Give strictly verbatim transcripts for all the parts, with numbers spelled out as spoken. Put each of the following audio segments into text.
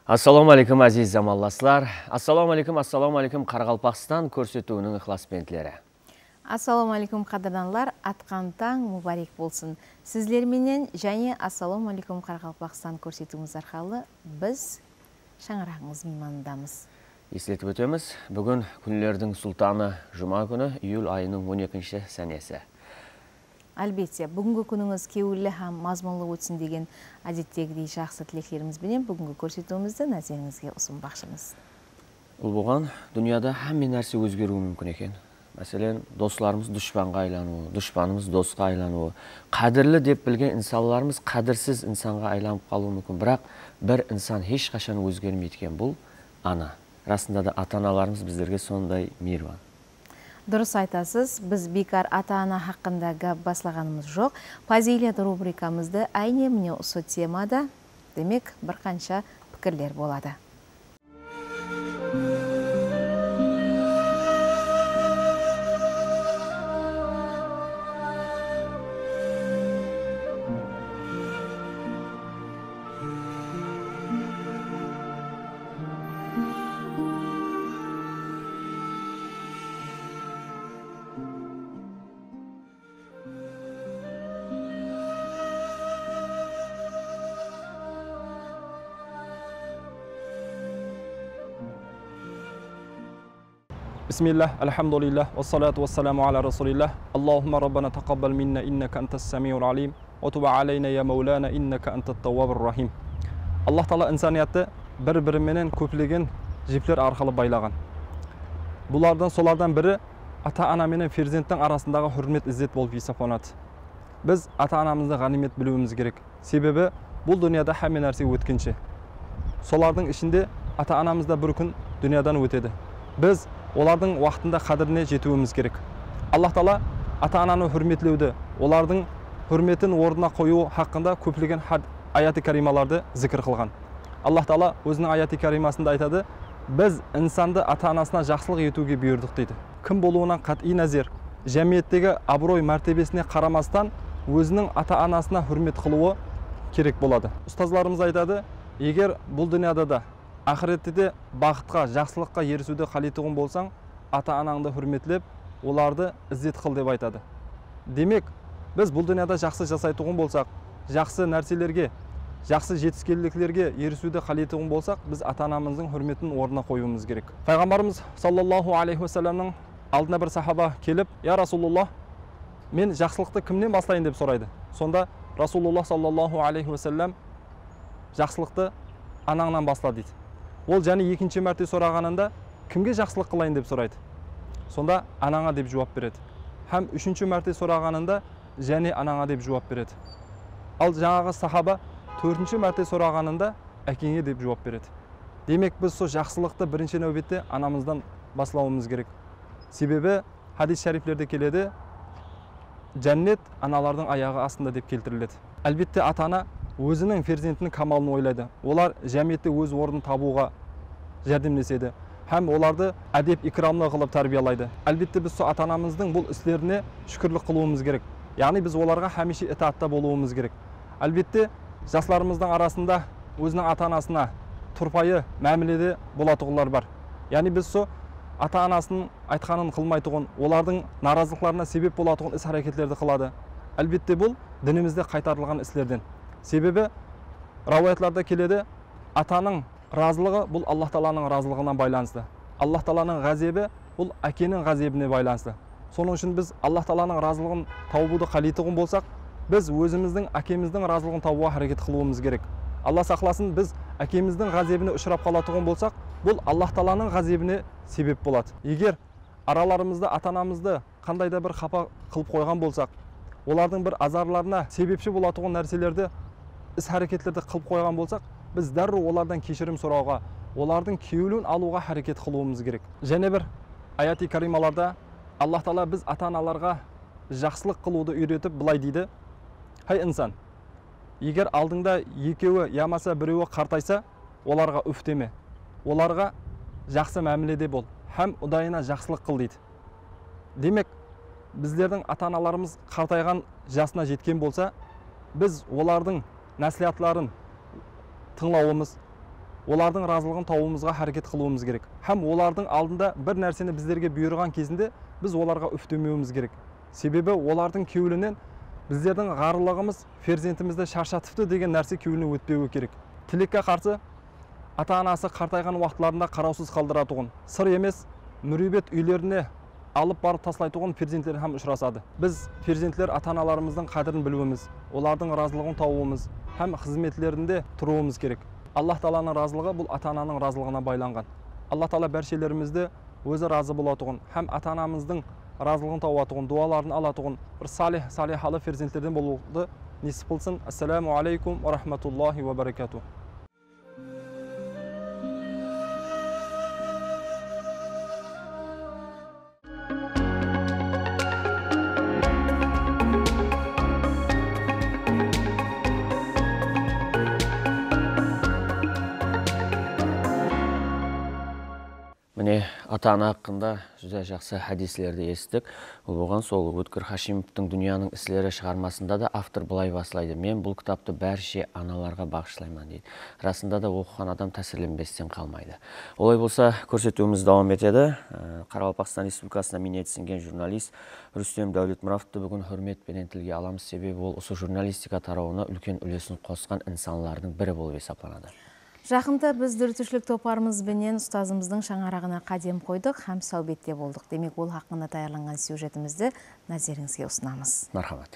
Assalamu alaikum aziz замалласлар. Assalamu alaikum, assalamu alaikum Қарақалпақстан көрсетуінің ықыласпентлері. Ассаламу алейкум қадырданлар, атқан таң мұбарек болсын. Сізлерменен және ассаламу алейкум Қарақалпақстан көрсетуіңіз арқылы біз шаңырағыңыз мейманындамыз. Естілетіп өтеміз, бүгін күнлердің сұлтаны жұма күні, июль айының он екінші сәнесі. Әлбетте, бүгінгі күніңіз кеуілі һәм мазмұнлы өтсін деген әдеттегідей жақсы тілектерімізбенен бүгінгі көрсетуімізді назарыңызға ұсынбақшымыз. Бұл болған дүнияда әмме нәрсе өзгеруі мүмкін екен. Мәселен, достарымыз дұшпанға айлануы, дұшпанымыз досқа айлануы, қадірлі деп білген инсанларымыз қадірсіз инсанға айланып қалуы мүмкін. Бірақ бір инсан ешқашан өзгермейді екен, бұл ана. Расында да ата-аналарымыз біздерге сондай мейірбан. Дұрыс айтасыз, біз бекар ата-ана хақында гәп баслағанымыз жоқ. Фазилет рубрикамызды әйне міне осы темада, демек бір қанша пікірлер болады. Bismillah, alhamdulillah, wassalatu wassalamu ala rasulillah. Allahumma rabbana taqabbal minna innaka antas samiul alim, wa tub alayna ya maulana innaka antat tawwabur rahim. Allah Taala insaniyatты bir-birimenен көплеген жиплер арқылы байлаған. Бұлардан солардан бірі ата-ана менен перзенттің арасындағы хүрмет іззет болып есептеледі. Біз ата-анамызды ғанимет білуіміз керек. Себебі бұл дүнияда әмме нәрсе өткенше. Солардың ішінде ата-анамыз да бір күн дүниядан өтеді. Біз олардың уақытында қадіріне жетуіміз керек. Аллах Таала ата-ананы хүрметлеуді, олардың хүрметін орнына қою хақында көптеген аяты карималарды зікір қылған. Аллах Таала өзінің аяты каримасында айтады: "Біз инсанды ата-анасына жақсылық етуге бұйырдық" дейді. Кім болуынан қат'i назар, жәмиеттегі абырой мәртебесіне қарамастан өзінің ата-анасына хүрмет қылуы керек болады. Ұстазларымыз айтады: "Егер бұл дүнияда да ақыретте де бақытқа, жақсылыққа ерісуді қалайтұғын болсаң, ата-анаңды хүрметлеп, оларды іззет қыл" деп айтады. Демек, біз бұл дүнияда жақсы жасайтұғын болсақ, жақсы нәрселерге, жақсы жетіскерліктерге ерісуді қалайтұғын болсақ, біз ата-анамыздың хүрметін орнына қоюымыз керек. Пайғамбарымыз саллаллаху алейхи уассаламның алдына бір сахаба келіп: "Я Расулуллах, мен жақсылықты кімнен бастайын?" деп сұрайды. Сонда Расулуллах саллаллаху алейхи уассалам жақсылықты анаңнан басла дейді. Ол және екінші мәрте сұрағанында кімге жақсылық қылайын деп сұрайды. Сонда анаңа деп жауап береді. Һәм үшінші мәрте сұрағанында және анаңа деп жауап береді. Ал жаңағы сахаба төртінші мәрте сұрағанында әкеңе деп жауап береді. Демек, біз сол жақсылықты бірінші нәубетте анамыздан баслауымыз керек. Себебі хадис шәрифлерде келеді: "Жәннет аналардың аяғы астында" деп келтіріледі. Әлбетте ата-ана өзінің перзентінің камалын ойлайды. Олар жәмиетте өз орнын табуға жәрдемдеседі. Һәм оларды әдеп икрамлы қылып тәрбиялайды. Әлбетте біз сол ата-анамыздың бұл істеріне шүкірлік қылуымыз керек. Яғни біз оларға һәмеше итаатта болуымыз керек. Әлбетте жастарымыздың арасында өзінің ата-анасына тұрпайы мәміледе болатұғылар бар. Яғни біз сол ата-анасының айтқанын қылмайтұғын, олардың наразылықтарына себеп болатұғын іс-әрекеттерді қылады. Әлбетте бұл дінімізде қайтарылған істерден. Себебі рауаятларда келеді: атаның разылығы бұл Аллах Тааланың разылығына байланысты. Аллах Тааланың ғазебі бұл әкенің ғазебіне байланысты. Соның үшін біз Аллах Тааланың разылығын табуды қалайтұғын болсақ, біз өзіміздің әкеміздің разылығын табуға харекет қылуымыз керек. Алла сақласын, біз әкеміздің ғазебіне ұшырап қалатұғын болсақ, бұл Аллах Тааланың ғазебіне себеп болады. Егер араларымызда ата-анамызды қандай да бір қапа қылып қойған болсақ, олардың бір азарларына себепші болатұғын нәрселерді, іс-әрекеттерді қылып қойған болсақ, біз дәру олардан кешірім сұрауға, олардың кеуілуін алуға харекет қылуымыз керек. Және бір аяти карималарда Аллах Таала біз ата-аналарға жақсылық қылуды үйретіп былай дейді: "Хай инсан, егер алдыңда екеуі ямаса біреуі қартайса, оларға үф деме, оларға жақсы мәміледе бол, һәм ұдайына жақсылық қыл" дейді. Демек, біздердің ата-аналарымыз қартайған жасына жеткен болса, біз олардың нәсілиятларын тыңлауымыз, олардың разылығын табуымызға әрекет қылуымыз керек. Һәм олардың алдында бір нәрсені біздерге бұйырған кезінде біз оларға үфтемеуіміз керек. Себебі олардың кеуілінен біздердің ғарылығымыз перзентімізді шаршатыпты деген нәрсе кеуіліне өтпеуі керек. Тілекке қарсы ата-анасы қартайған уақытларында қараусыз қалдыратуын, сыр емес мүрибет үйлеріне алып барып таслайтуын перзенттер һәм ұшырасады. Біз перзентлер ата-аналарымыздың қадірін білуіміз, олардың разылығын табуымыз һәм қызметлерінде тұруымыз керек. Аллах Тағаланың разылығы бұл ата-ананың разылығына байланған. Аллах Тағала бәршелерімізді өзі разы болатуын һәм ата-анамыздың разылығын табатуын, дуаларын алатуын, бір салих, салихалы перзенттерден болуды несіп қылсын. Ассаламу алейкум ва рахматуллахи ва баракату. Міне, ата-ана хақында жүзі жақсы хадислерді естік. Ол болған сол Өткір Хашимовтың «Дүнияның ислері» шығармасында да автор былай басылайды: мен бұл кітапты бәрше аналарға бағышлаймын дейді. Расында да оқыған адам тәсірленбестен қалмайды. Олай болса, көрсетуіміз давам етеді. Қарақалпақстан Республикасына минет сіңген журналист Рүстем Дәулетмұратовты бүгін хөрметпенен тілге аламыз. Себебі ол осы журналистика тарауына үлкен үлесін қосқан инсанлардың бірі болып есептеледі. Жақында біз дүртішілік топарымызбенен ұстазымыздың шаңарағына қадем қойдық, һәм сәубетте болдық. Демек, ол хақында таярланған сюжетімізді назарыңызға ұсынамыз. Мархабат.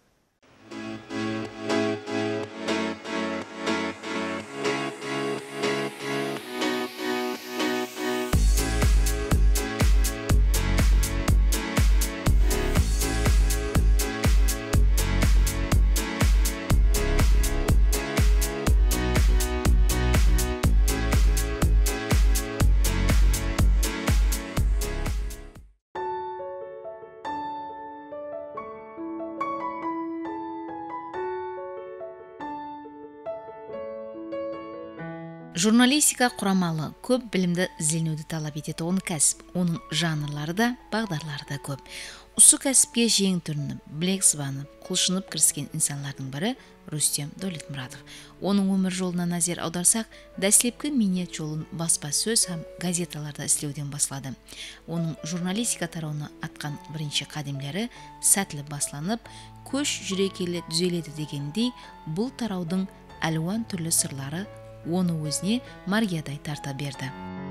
Журналистика құрамалы көп білімді ізденуді талап ететін кәсіп. Оның жанрлары да, бағдарлары да көп. Осы кәсіпке жең түрініп, білек сыбанып, құлшынып кіріскен инсанлардың бірі Рүстем Дәулетмұратов. Оның өмір жолына назар аударсақ, дәслепкі минет жолын баспасөз һәм газеталарда істеуден басылады. Оның журналистика тарауына атқан бірінші қадемлері сәтлі басланып, көш жүрекелі түзеледі дегендей, бұл тараудың әлуан түрлі сырлары оны өзіне мариядай тарта берді.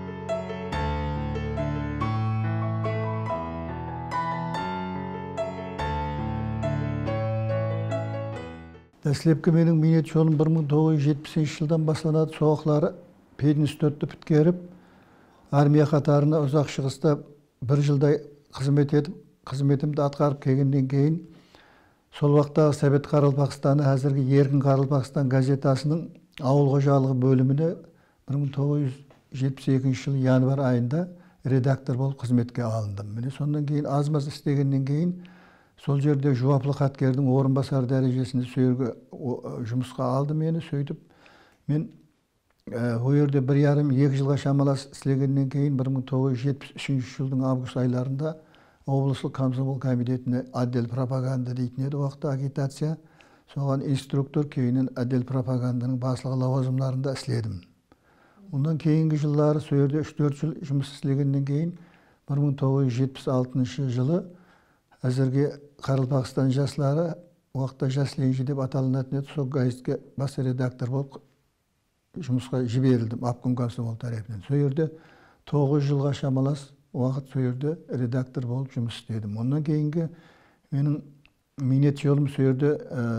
Дәслепкі менің минет жолым бір мың тоғыз жүз жетпісінші жылдан басланады. Соғықлары пединститутты біткеріп, армия қатарына ұзақ шығыста бір жылдай қызмет етіп, қызметімді атқарып келгеннен кейін, сол уақыттағы Совет Қарақалпақстаны, әзіргі Еркін Қарақалпақстан газетасының ауыл қожалығы бөліміне бір мың тоғыз жүз жетпіс екінші жылы январ айында редактор болып қызметке алындым. Міне сондан кейін аз-маз істегеннен кейін сол жерде жауаплы хатгердің орынбасар дәрежесінде сөйерге жұмысқа алды мені. Сөйтіп мен о жерде бір ярым екі жылға шамалас істегеннен кейін бір мың тоғыз жүз жетпіс үшінші жылдың август айларында облыстық комсомол комитетіне отдел пропаганда дейтін еді, уақытта агитация. Соған инструктор, кейінен отдел пропаганданың басылығы лауазымдарында істедім. Ондан кейінгі жыллары сол жерде үш төрт жыл жұмыс істегеннен кейін бір мың тоғыз жүз жетпіс алтыншы жылы әзірге Қарақалпақстан жастары, уақытта жас ленжі деп аталынатын еді, сол газетке бас редактор болып жұмысқа жіберілдім обком комсомол тарапынан. Сол жерде тоғыз жылға шамалас уақыт сол жерде редактор болып жұмыс істедім. Ондан кейінгі менің минет жолым сол жерде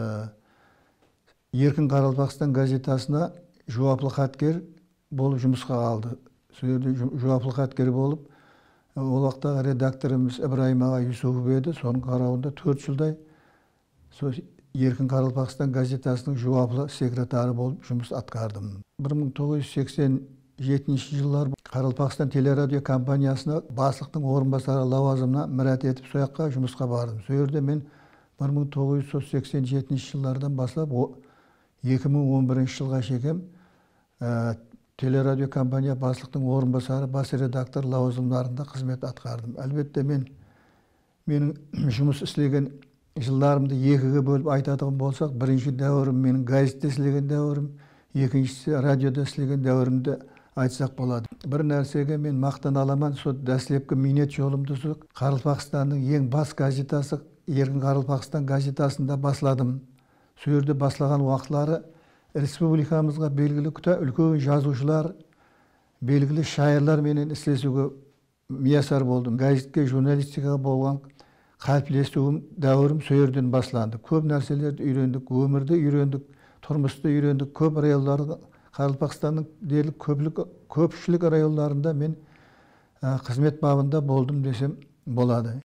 Еркін Қарақалпақстан газетасына жауаплы хатгер болып жұмысқа алды. Сол жерде жауаплы хатгер болып, ол уақыттағы редакторымыз Ибраим аға Юсупов еді. Соның қарауында төрт жылдай сол Еркін Қарақалпақстан газетасының жауаплы секретары болып жұмыс атқардым. бір мың тоғыз жүз сексен жетінші жылдар Қарақалпақстан телерадио компаниясына баслықтың орынбасары лауазымына мұрат етіп сол жаққа жұмысқа бардым. Сол жерде мен бір мың тоғыз жүз сексен жетінші жылдардан бастап екі мың он бірінші жылға шейін телерадио компания баслықтың орынбасары, бас редактор лауазымдарында қызмет атқардым. Әлбетте мен менің жұмыс істеген жылдарымды екіге бөліп айтатын болсақ, бірінші дәуірім менің газетте істеген дәуірім, екіншісі радиода істеген дәуірімді айтсақ болады. Бір нәрсеге мен мақтан аламан, сол дәслепкі минет жолымды сол Қарақалпақстанның ең бас газетасы Еркін Қарақалпақстан газетасында басладым. Сол жерде баслаған уақытлары республикамызға белгілі үлкен жазушылар, белгілі шайырлар менен істесуге миясар болдым. Газетке, журналистикаға болған қалыптасуым дәуірім сол жерден басланды. Көп нәрселерді үйрендік, өмірді үйрендік, тұрмысты үйрендік. Көп районларды Қарақалпақстанның дерлік көпшілік районларында мен қызмет бабында болдым десем болады.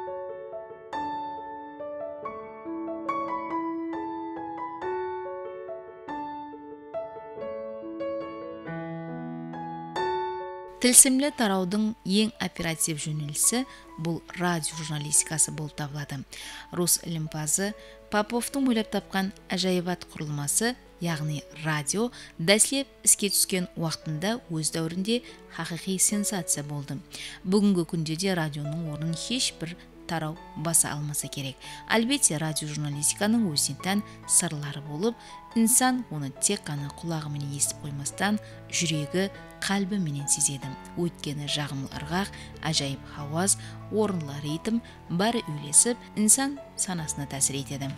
Тілсімлі тараудың ең оператив жөнелісі бұл радио журналистикасы болып табылады. Рус ілімпазы Поповтың ойлап тапқан әжайбат құрылмасы, яғни радио, дәслеп іске түскен уақытында өз дәуірінде хақиқи сенсация болды. Бүгінгі күнде де радионың орнын ешбір тарау баса алмаса керек. Әлбетте радио журналистиканың өзіне тән сырлары болып, инсан оны тек қана құлағымен естіп қоймастан, жүрегі, қалбі менен сезеді. Өйткені жағымлы ырғақ, ажайып хауаз, орынлы ритм бәрі үйлесіп, инсан санасына тәсір етеді.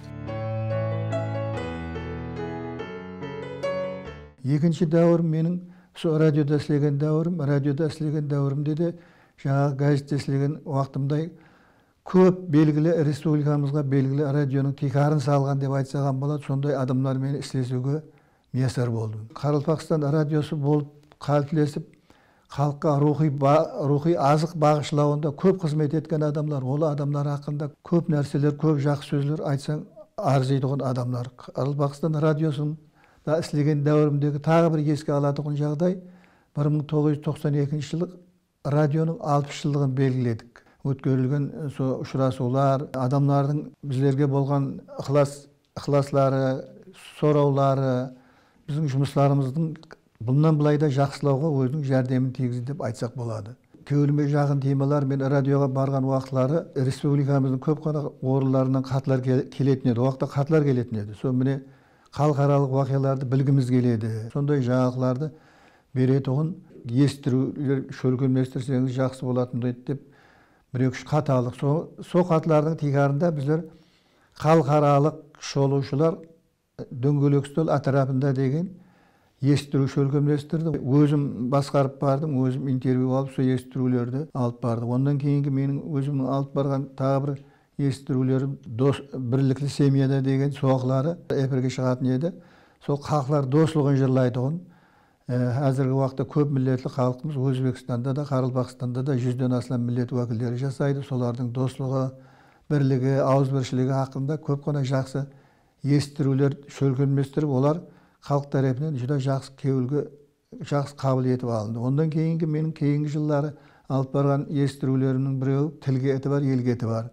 Екінші дәуірім менің сол радиода істеген дәуірім, радиода істеген дәуірімде де жаңағы газетте істеген уақытымдай көп белгілі республикамызға белгілі радионың тикарын салған деп айтсаған болады. Сондай адамдармен істесуге миясар болдым. Қарақалпақстан радиосы болып қалыптасып, халыққа рухи рухи азық бағышлауында көп қызмет еткен адамдар, ол адамдар хақында көп нәрселер, көп жақсы сөздер айтсаң арзыйдығын адамдар. Қарақалпақстан радиосын да істеген дәуірімдегі тағы бір еске алатұғын жағдай, бір мың тоғыз жүз тоқсан екінші жылы радионың алпыс жылдығын белгіледік. Өткөрілген со ұшырасулар, адамдардың біздерге болған ықылас, ықыласлары, сораулары, біздің жұмысларымыздың бұндан былай да жақсылауға өзінің жәрдемін тигізді деп айтсақ болады. Көңіліме жақын темалар, мен радиоға барған уақытлары республикамыздың көп қана орындарынан хаттар келетін еді. Уақытта хаттар келетін еді. Сол міне халықаралық уақиғаларды білгіміз келеді. Сондай жаңалықтарды беретұғын естірулер, шөлкемлестірсеңіз жақсы болатын деп бір-екі хат алдық. Сол хаттардың тикарында біздер халықаралық шолушылар дөңгелек үстел атырабында деген естіру шөлкемлестірді. Өзім басқарып бардым, өзім интервью алып, сол естірулерді алып бардым. Ондан кейінгі менің өзімнің алып барған тағы бір естірулерім бірліклі семьяда деген соғылары эфирге шығатын еді. Сол халықтар достығын жырлайтұғын. Әзіргі уақытта көп миллетлі халқымыз Өзбекстанда да, Қарақалпақстанда да жүзден астам миллет уәкілдері жасайды. Солардың достығы, бірлігі, ауызбіршілігі хақында көп қана жақсы естірулер шөлкемлестіріп, олар халық тарапынан жүдә жақсы кеуілге жақсы қабыл етіп алынды. Ондан кейінгі менің кейінгі жылдары алып барған естірулерімнің біреуі тілге еті бар, елге еті бар.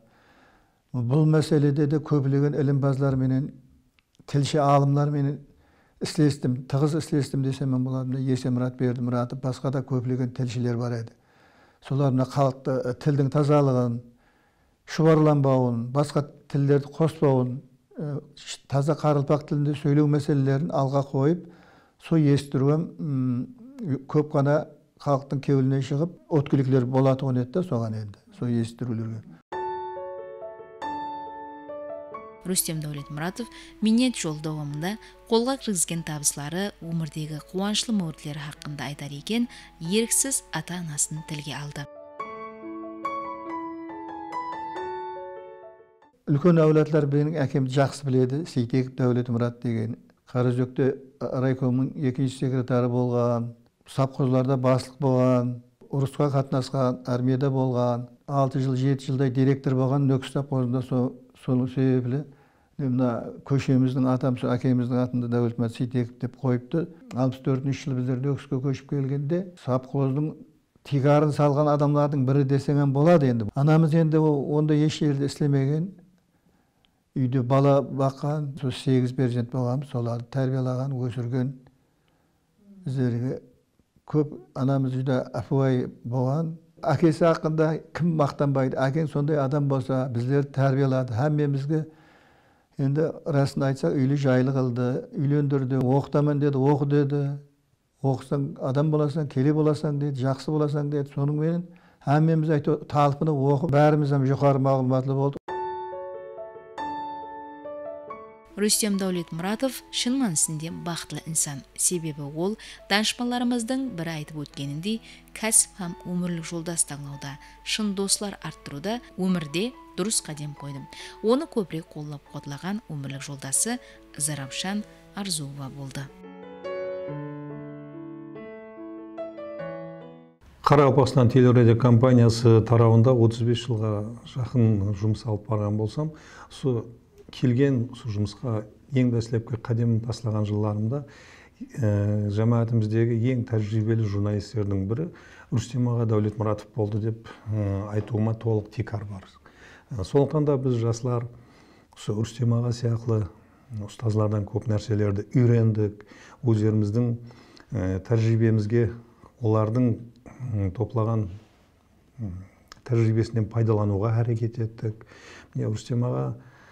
Бұл мәселеде де көптеген ілімбазлар менен, тілші алымлар менен істестім, тығыз істестім десем мен болады. Есемұрат Бердімұратов, басқа да көптеген тілшілер бар еді. Солар мына халықты тілдің тазалығын, шұбарланбауын, басқа тілдерді қоспауын, таза Қарақалпақ тілінде сөйлеу мәселелерін алға қойып, сол естіруім көп қана халықтың кеуіліне шығып, өткіліктер болатығын еді, соған енді, сол естірулерге. Рустем Дәулетмұратов минет жол дауамында қолға кіргізген табыслары, өмірдегі қуанышлы мөрлері хақында айтар екен, еріксіз ата-анасын тілге алды. Үлкен әулетлер менің әкемді жақсы біледі. Сейтеков Дәулетмұрат деген Қараөзекте райкомның екінші секретары болған, совхозларда басшылық болған, ұрысқа қатынасқан, армияда болған, алты жыл, жеті жылдай директор болған Нөкіс совхозында. Соның себебі мына көшеміздің атамыз, әкеміздің атында Дәулетмұрат Сейтеков деп қойыпты. алпыс төртінші жылы біздер Нөкіске көшіп келгенде совхоздың тикарын салған адамдардың бірі десеңен болады енді. Анамыз енді онда еш жерде істемеген, үйде бала баққан, сол сегіз перзент болғанбыз, соларды тәрбиелаған, өсірген. Біздерге көп анамыз үйде апуай болған. Әкесі хақында кім мақтанбайды? Әкең сондай адам болса, біздерді тәрбиелады. Һәммемізге Енді расын айтсақ, үйлі жайлы қылды, үйлендірді, оқытамын деді, оқы деді. Оқысаң адам боласаң, келе боласаң деді, жақсы боласаң деді. Соның менен әммеміз айтты, талпыны оқып, бәріміз жоғары мағлұматлы болды. Рүстем Даулетмұратов шын мәнісінде бақытлы инсан. Себебі ол данышпанларымыздың бірі айтып өткеніндей, кәсіп һәм өмірлік жолдас таңдауда, шын достар арттыруда, өмірде дұрыс қадам қойдым. Оны көбірек қолдап қуатлаған өмірлік жолдасы Зарапшан Арзуова болды. Қарақалпақстан телерадио компаниясы тарауында отыз бес жылға жақын жұмыс алып барған болсам, сол келген сол жұмысқа ең дәслепкі қадам тастаған жылдарымда жамаатымыздегі ең тәжірибелі журналистердің бірі Рүстем аға Даулетмұратов болды деп айтуыма толық текар бар. Сондықтан да біз жасылар Рүстем аға сияқты ұстазлардан көп нәрселерді үйрендік, өздеріміздің тәжірибемізге олардың топлаған тәжірибесінен пайдалануға әрекет еттік. Рүстем аға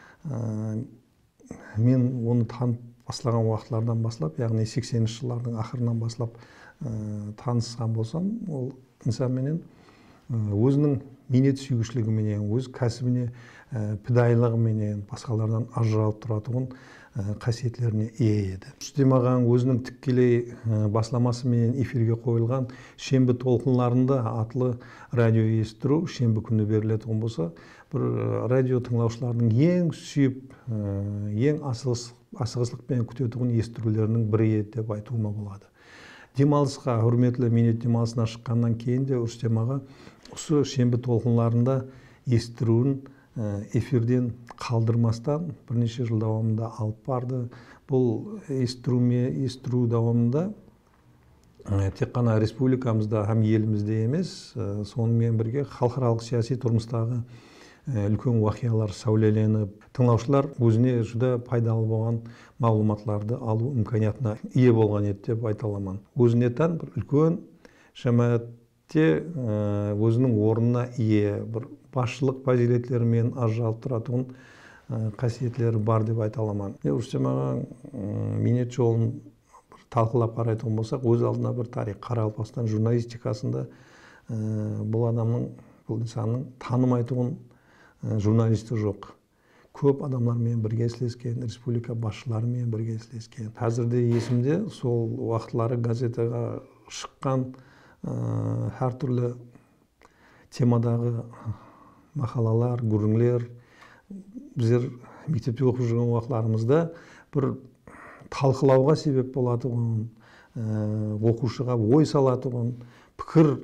мен оны танып бастаған уақытлардан баслап, яғни сексенінші жылдардың ақырынан баслап танысқан болсам, ол инсанменен өзінің минет сүйгішлігіменен, өз кәсібіне пидайлығыменен басқалардан ажыралып тұратұғын қасиетлеріне ие еді. Рүстем ағаның өзінің тікелей басламасымен эфирге қойылған шембі толқынларында атлы радио естіру шембі күні берілетін болса, бір радио тыңлаушылардың ең сүйіп, ең асығыслықпен күтетұғын естірулерінің бірі еді деп айтуыма болады. Демалысқа, хүрметлі минет демалысына шыққаннан кейін де Рүстем аға осы шембі толқынларында естіруін эфирден қалдырмастан бірнеше жыл давамында алып барды. Бұл естіру давамында тек қана республикамызда һәм елімізде емес, сонымен бірге халықаралық саяси тұрмыстағы үлкен уақиялар сәулеленіп, тыңдаушылар өзіне жүдә пайдалы болған мағлұматларды алу имканиятына ие болған еді деп айта аламын. Өзіне тән бір үлкен жамаатте өзінің орнына ие, бір басшылық фазилетлерімен ажыралып тұратұғын қасиетлері бар деп айта аламын. Рүстем аға минет жолын талқылап қарайтын болсақ, өз алдына бір тарих. Қарақалпақстан журналистикасында бұл адамның, бұл инсанның танымайтұғын журналисті жоқ. Көп адамдармен бірге істескен, республика басшыларымен бірге істескен. Қазірде есімде сол уақытлары газетаға шыққан әртүрлі темадағы мақалалар, гүріңлер, біздер мектепте оқып жүрген уақытларымызда бір талқылауға себеп болатұғын, оқушыға ой салатұғын, пікір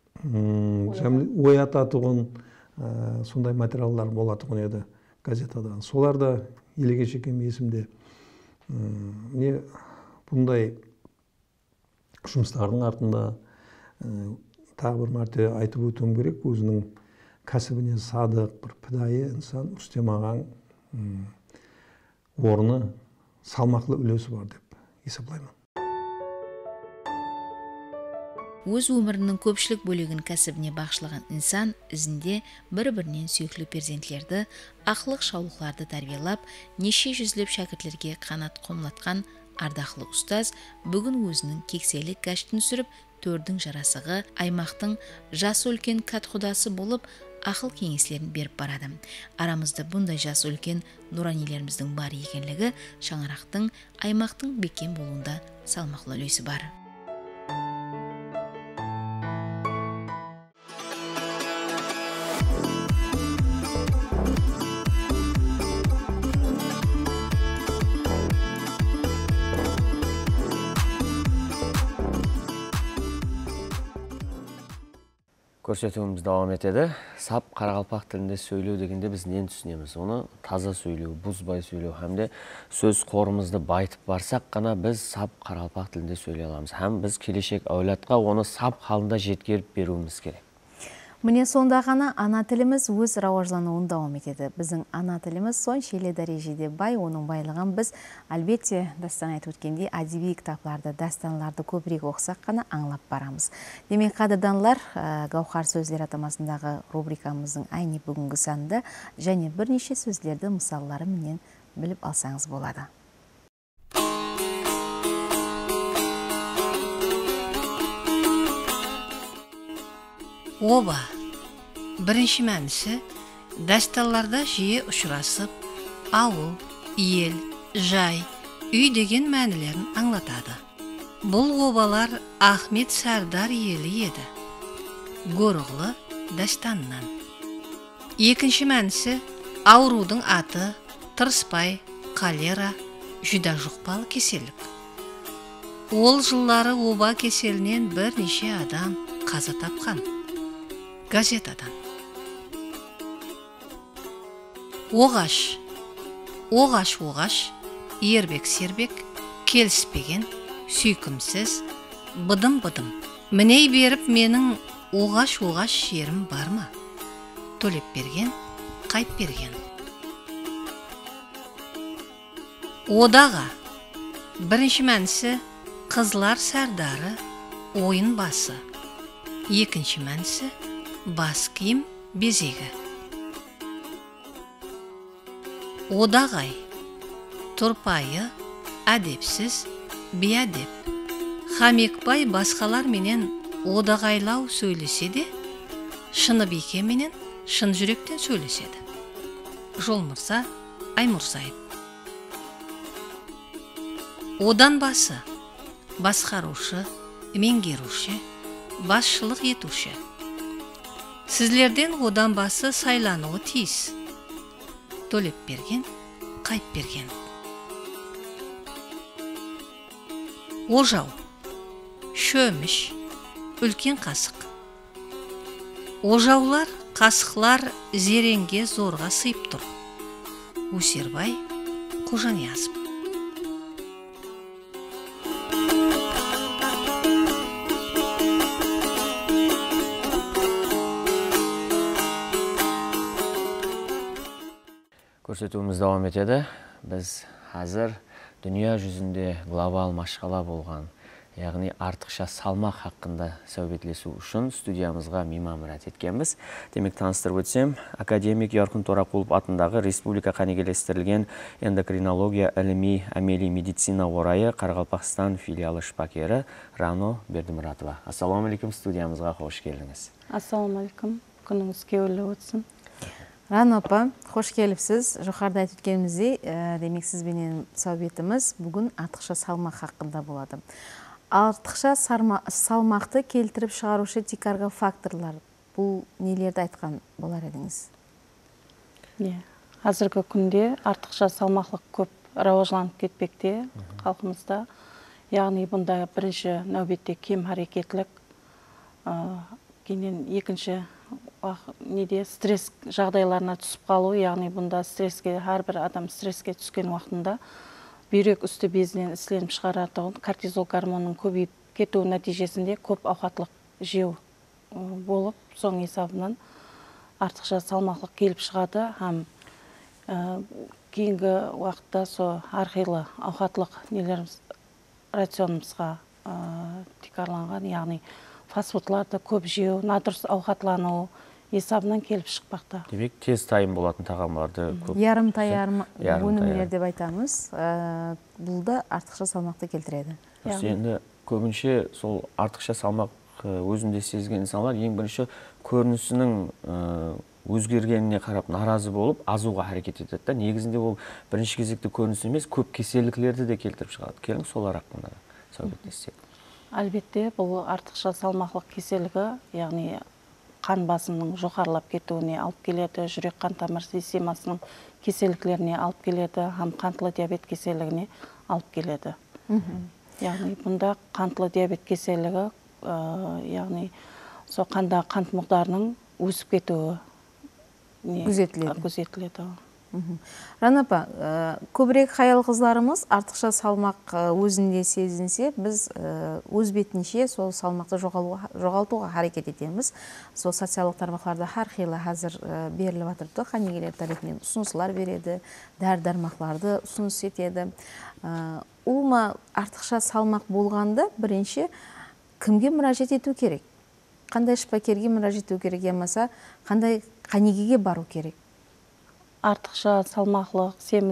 оятатұғын сондай материалдар болатұғын еді газетадан. Солар да елеге шекем есімде. Міне бұндай жұмыстардың артында тағы бір мәрте айтып өтуім керек, өзінің кәсібіне садық, бір пидайы инсан Рүстем ағаның орны салмақлы үлесі бар деп есептеймін. Өз өмірінің көпшілік бөлігін кәсібіне бағышлаған инсан ізінде бір-бірінен сүйіклі перзентлерді, ақылық шаулықларды тәрбиелап, неше жүзлеп шәкіртлерге қанат қомлатқан ардақлы ұстаз бүгін өзінің кекселік кәштін сүріп, төрдің жарасығы, аймақтың жас үлкен кәтқұдасы болып, ақыл кеңеслерін беріп барады. Арамызда бұндай жас үлкен нұранилеріміздің бар екенлігі шаңырақтың, аймақтың бекем болуында салмақлы үлесі бар. Көрсетуіміз давам етеді. Сап қарақалпақ тілінде сөйлеу дегенде біз нені түсінеміз? Оны таза сөйлеу, бұзбай сөйлеу, һәм де сөз қорымызды байытып барсақ қана біз сап қарақалпақ тілінде сөйлей аламыз. Һәм біз келешек әулетқа оны сап халында жеткеріп беруіміз керек. Міне сонда ғана ана тіліміз өз рауажлануын давам етеді. Біздің ана тіліміз соншелі дәрежеде бай, оның байлығын біз әлбетте дастан айтып өткендей әдеби кітапларды, дастанларды көбірек оқысақ қана аңлап барамыз. Демек, қадырданлар, Гаухар сөздер атамасындағы рубрикамыздың айны бүгінгі санында және бірнеше сөздерді мысаллары менен біліп алсаңыз болады. Оба бірінші мәнісі дәсталларда жиі ұшырасып, ауыл, ел, жай, үй деген мәнілерін аңлатады. Бұл обалар Ахмет Сардар елі еді, Горғлы дастанынан. Екінші мәнісі аурудың аты тырыспай, холера, жүда жұқпалы кеселік. Ол жыллары оба кеселінен бірнеше адам қаза тапқан. Газетадан. Оғаш, оғаш-оғаш, ербек-сербек, келіспеген, сүйкімсіз, быдым-быдым. Міней беріп менің оғаш-оғаш жерім бар ма? Төлеп берген, қайт берген. Одаға. Бірінші мәнісі қызлар сардары, ойын басы. Екінші мәнісі бас киім безегі. Одағай. Тұрпайы, әдепсіз, бейәдеп. Хамекбай басқалар менен одағайлау сөйлесе де, шыны бейке менен шын жүректен сөйлеседі. Жолмырса, Аймұрзайып. Одан басы. Басқарушы, меңгеруші, басшылық етуші. Сізлерден одан басы сайлануы тиіс. Төлеп берген, қайт берген. Ожау. Шөміш, үлкен қасық. Ожаулар, қасықлар зеренге зорға сыйып тұр. Өсербай, Қожаниязов. Көрсетуіміз давам етеді. Біз қазір дүния жүзінде глобал машқала болған, яғни артықша салмақ хақында сөйлеспеу үшін студиямызға мейман еткенбіз. Демек, таныстырып өтсем, академик Ярқын Торақұлов атындағы республика қанегелестірілген эндокринология іліми әмели медицина орайы Қарақалпақстан филиалы шпакері Рано Бердімұратова. Ассаламу алейкум, студиямызға қош келдіңіз. Ассаламу алейкум, күніңіз кеулі өтсін. Рано апа, қош келіпсіз. Жоғарыда айтып өткеніміздей, демек сізбенен сәубетіміз бүгін артықша салмақ хақында болады. Артықша салмақты келтіріп шығарушы тикарғы факторлар, бұл нелерді айтқан болар едіңіз? Қазіргі күнде артықша салмақлық көп рауажланып кетпекте халқымызда. Яғни бұнда бірінші нәубетте кем харекетлік, кейіннен екінші неде стресс жағдайларына түсіп қалу, яғни бұнда стресске, әрбір адам стресске түскен уақытында бүйрек үсті безінен ісленіп шығаратын кортизол гормонының көбейіп кетуі нәтижесінде көп ауқатлық жеу болып, соң есабынан артықша салмақлық келіп шығады. Һәм кейінгі уақытта со әрқилы ауқатлық нелеріміз рационымызға тикарланған, яғни фастфудларды көп жеу, надұрыс ауқатлану есабынан келіп шықпақта. Демек, тез тайым болатын тағамдарды көп. Ярым тайым өнімдер деп айтамыз. Бұл да артықша салмақты келтіреді. Енді көбінше сол артықша салмақ өзінде сезген инсанлар ең бірінші көрінісінің өзгергеніне қарап наразы болып, азуға харекет етеді. Негізінде ол бірінші кезекте көрініс емес, көп кеселіклерді де келтіріп шығады. Келің солар ақында сөйлессек. Әлбетте, бұл артықша салмақлық кеселігі, яғни қан басымның жоғарылап кетуіне алып келеді, жүрек қан тамыр системасының кеселіклеріне алып келеді, һәм қантлы диабет кеселігіне алып келеді. Яғни бұнда қантлы диабет кеселігі, яғни со қанда қант мұқдарының өсіп кетуі күзетіледі. Рана апа, көбірек хаял қызларымыз артықша салмақ өзінде сезінсе, біз өз бетінше сол салмақты жоғалтуға харекет етеміз. Сол социалдық тармақтарда әрқилы қазір беріліп жатырды, қанегелер тарапынан ұсыныстар береді, дәрі-дәрмақтарды ұсыныс етеді. Улма артықша салмақ болғанда бірінші кімге müracaat ету керек? Қандай шпакерге müracaat ету керек, емаса қандай қанегеге бару керек? Артықша салмақлық, семізлік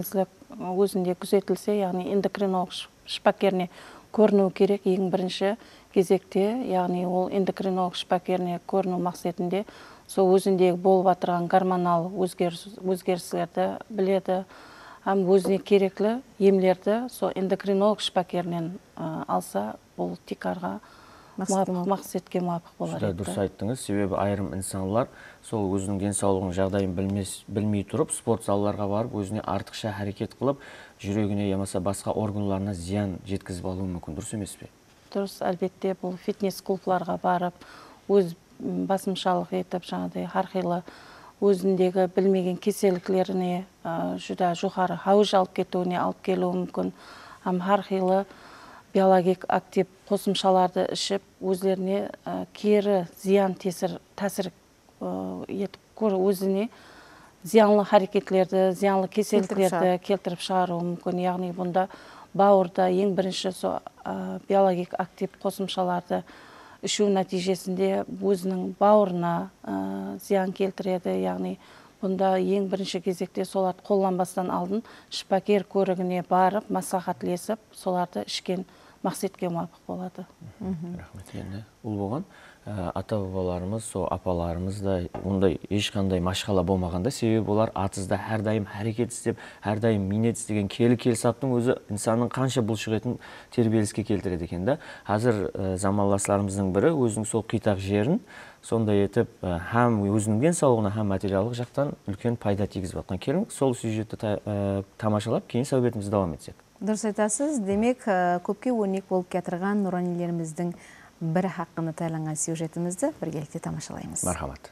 өзінде күзетілсе, яғни эндокринолог шпакеріне көріну керек ең бірінші кезекте, яғни ол эндокринолог шпакеріне көріну мақсатында сол өзіндегі болып отырған гормонал өзгерістерді біледі, һәм өзіне керекті емлерді сол эндокринолог шпакерінен алса, бұл тикарға мақсатке муафиқ болар еді. Дұрыс айттыңыз, себебі айырым инсанлар сол өзінің денсаулығының жағдайын білмей тұрып, спорт залларға барып, өзіне артықша әрекет қылып, жүрегіне ямаса басқа органларына зиян жеткізіп алуы мүмкін, дұрыс емес пе? Дұрыс, әлбетте, бұл фитнес-клубларға барып, өз басымшалық етіп, жаңағыдай әрқилы өзіндегі білмеген кеселіктеріне жүда жоғары хауж алып кетуіне алып келуі мүмкін. Һәм әрқилы биологик актив қосымшаларды ішіп, өздеріне кері зиян тәсір етіп, өзіне зиянлы әрекетлерді, зиянлы кеселіктерді келтіріп шығаруы мүмкін. Яғни бұнда бауырда ең бірінші биологик актив қосымшаларды ішу нәтижесінде өзінің бауырына зиян келтіреді. Яғни бұнда ең бірінші кезекте соларды қолданбастан алдын шпакер көрігіне барып, маслихатлесіп, соларды ішкен мақсатке муафиқ болады. Рахмет. Енді ол болған ата-бабаларымыз, апаларымыз да ондай ешқандай машқала болмағанда, себебі олар атызда әрдайым әрекет істеп, әрдайым минет істеген келі келсаптың өзі инсанның қанша бұлшық етін тербеліске келтіреді екен да. Қазір замандастарымыздың бірі өзінің сол қитақ жерін сондай етіп, һәм өзінің денсаулығына, һәм материалдық жақтан үлкен пайда тигізіп жатқан. Келіңіз, сол сюжетті тамашалап, кейін сәубетімізді давам етсек. Дұрыс айтасыз. Демек, көпке өрнек болып кетірген нұранилеріміздің бір хаққыны тайланған сюжетімізді біргелікте тамашалаймыз. Мархамат.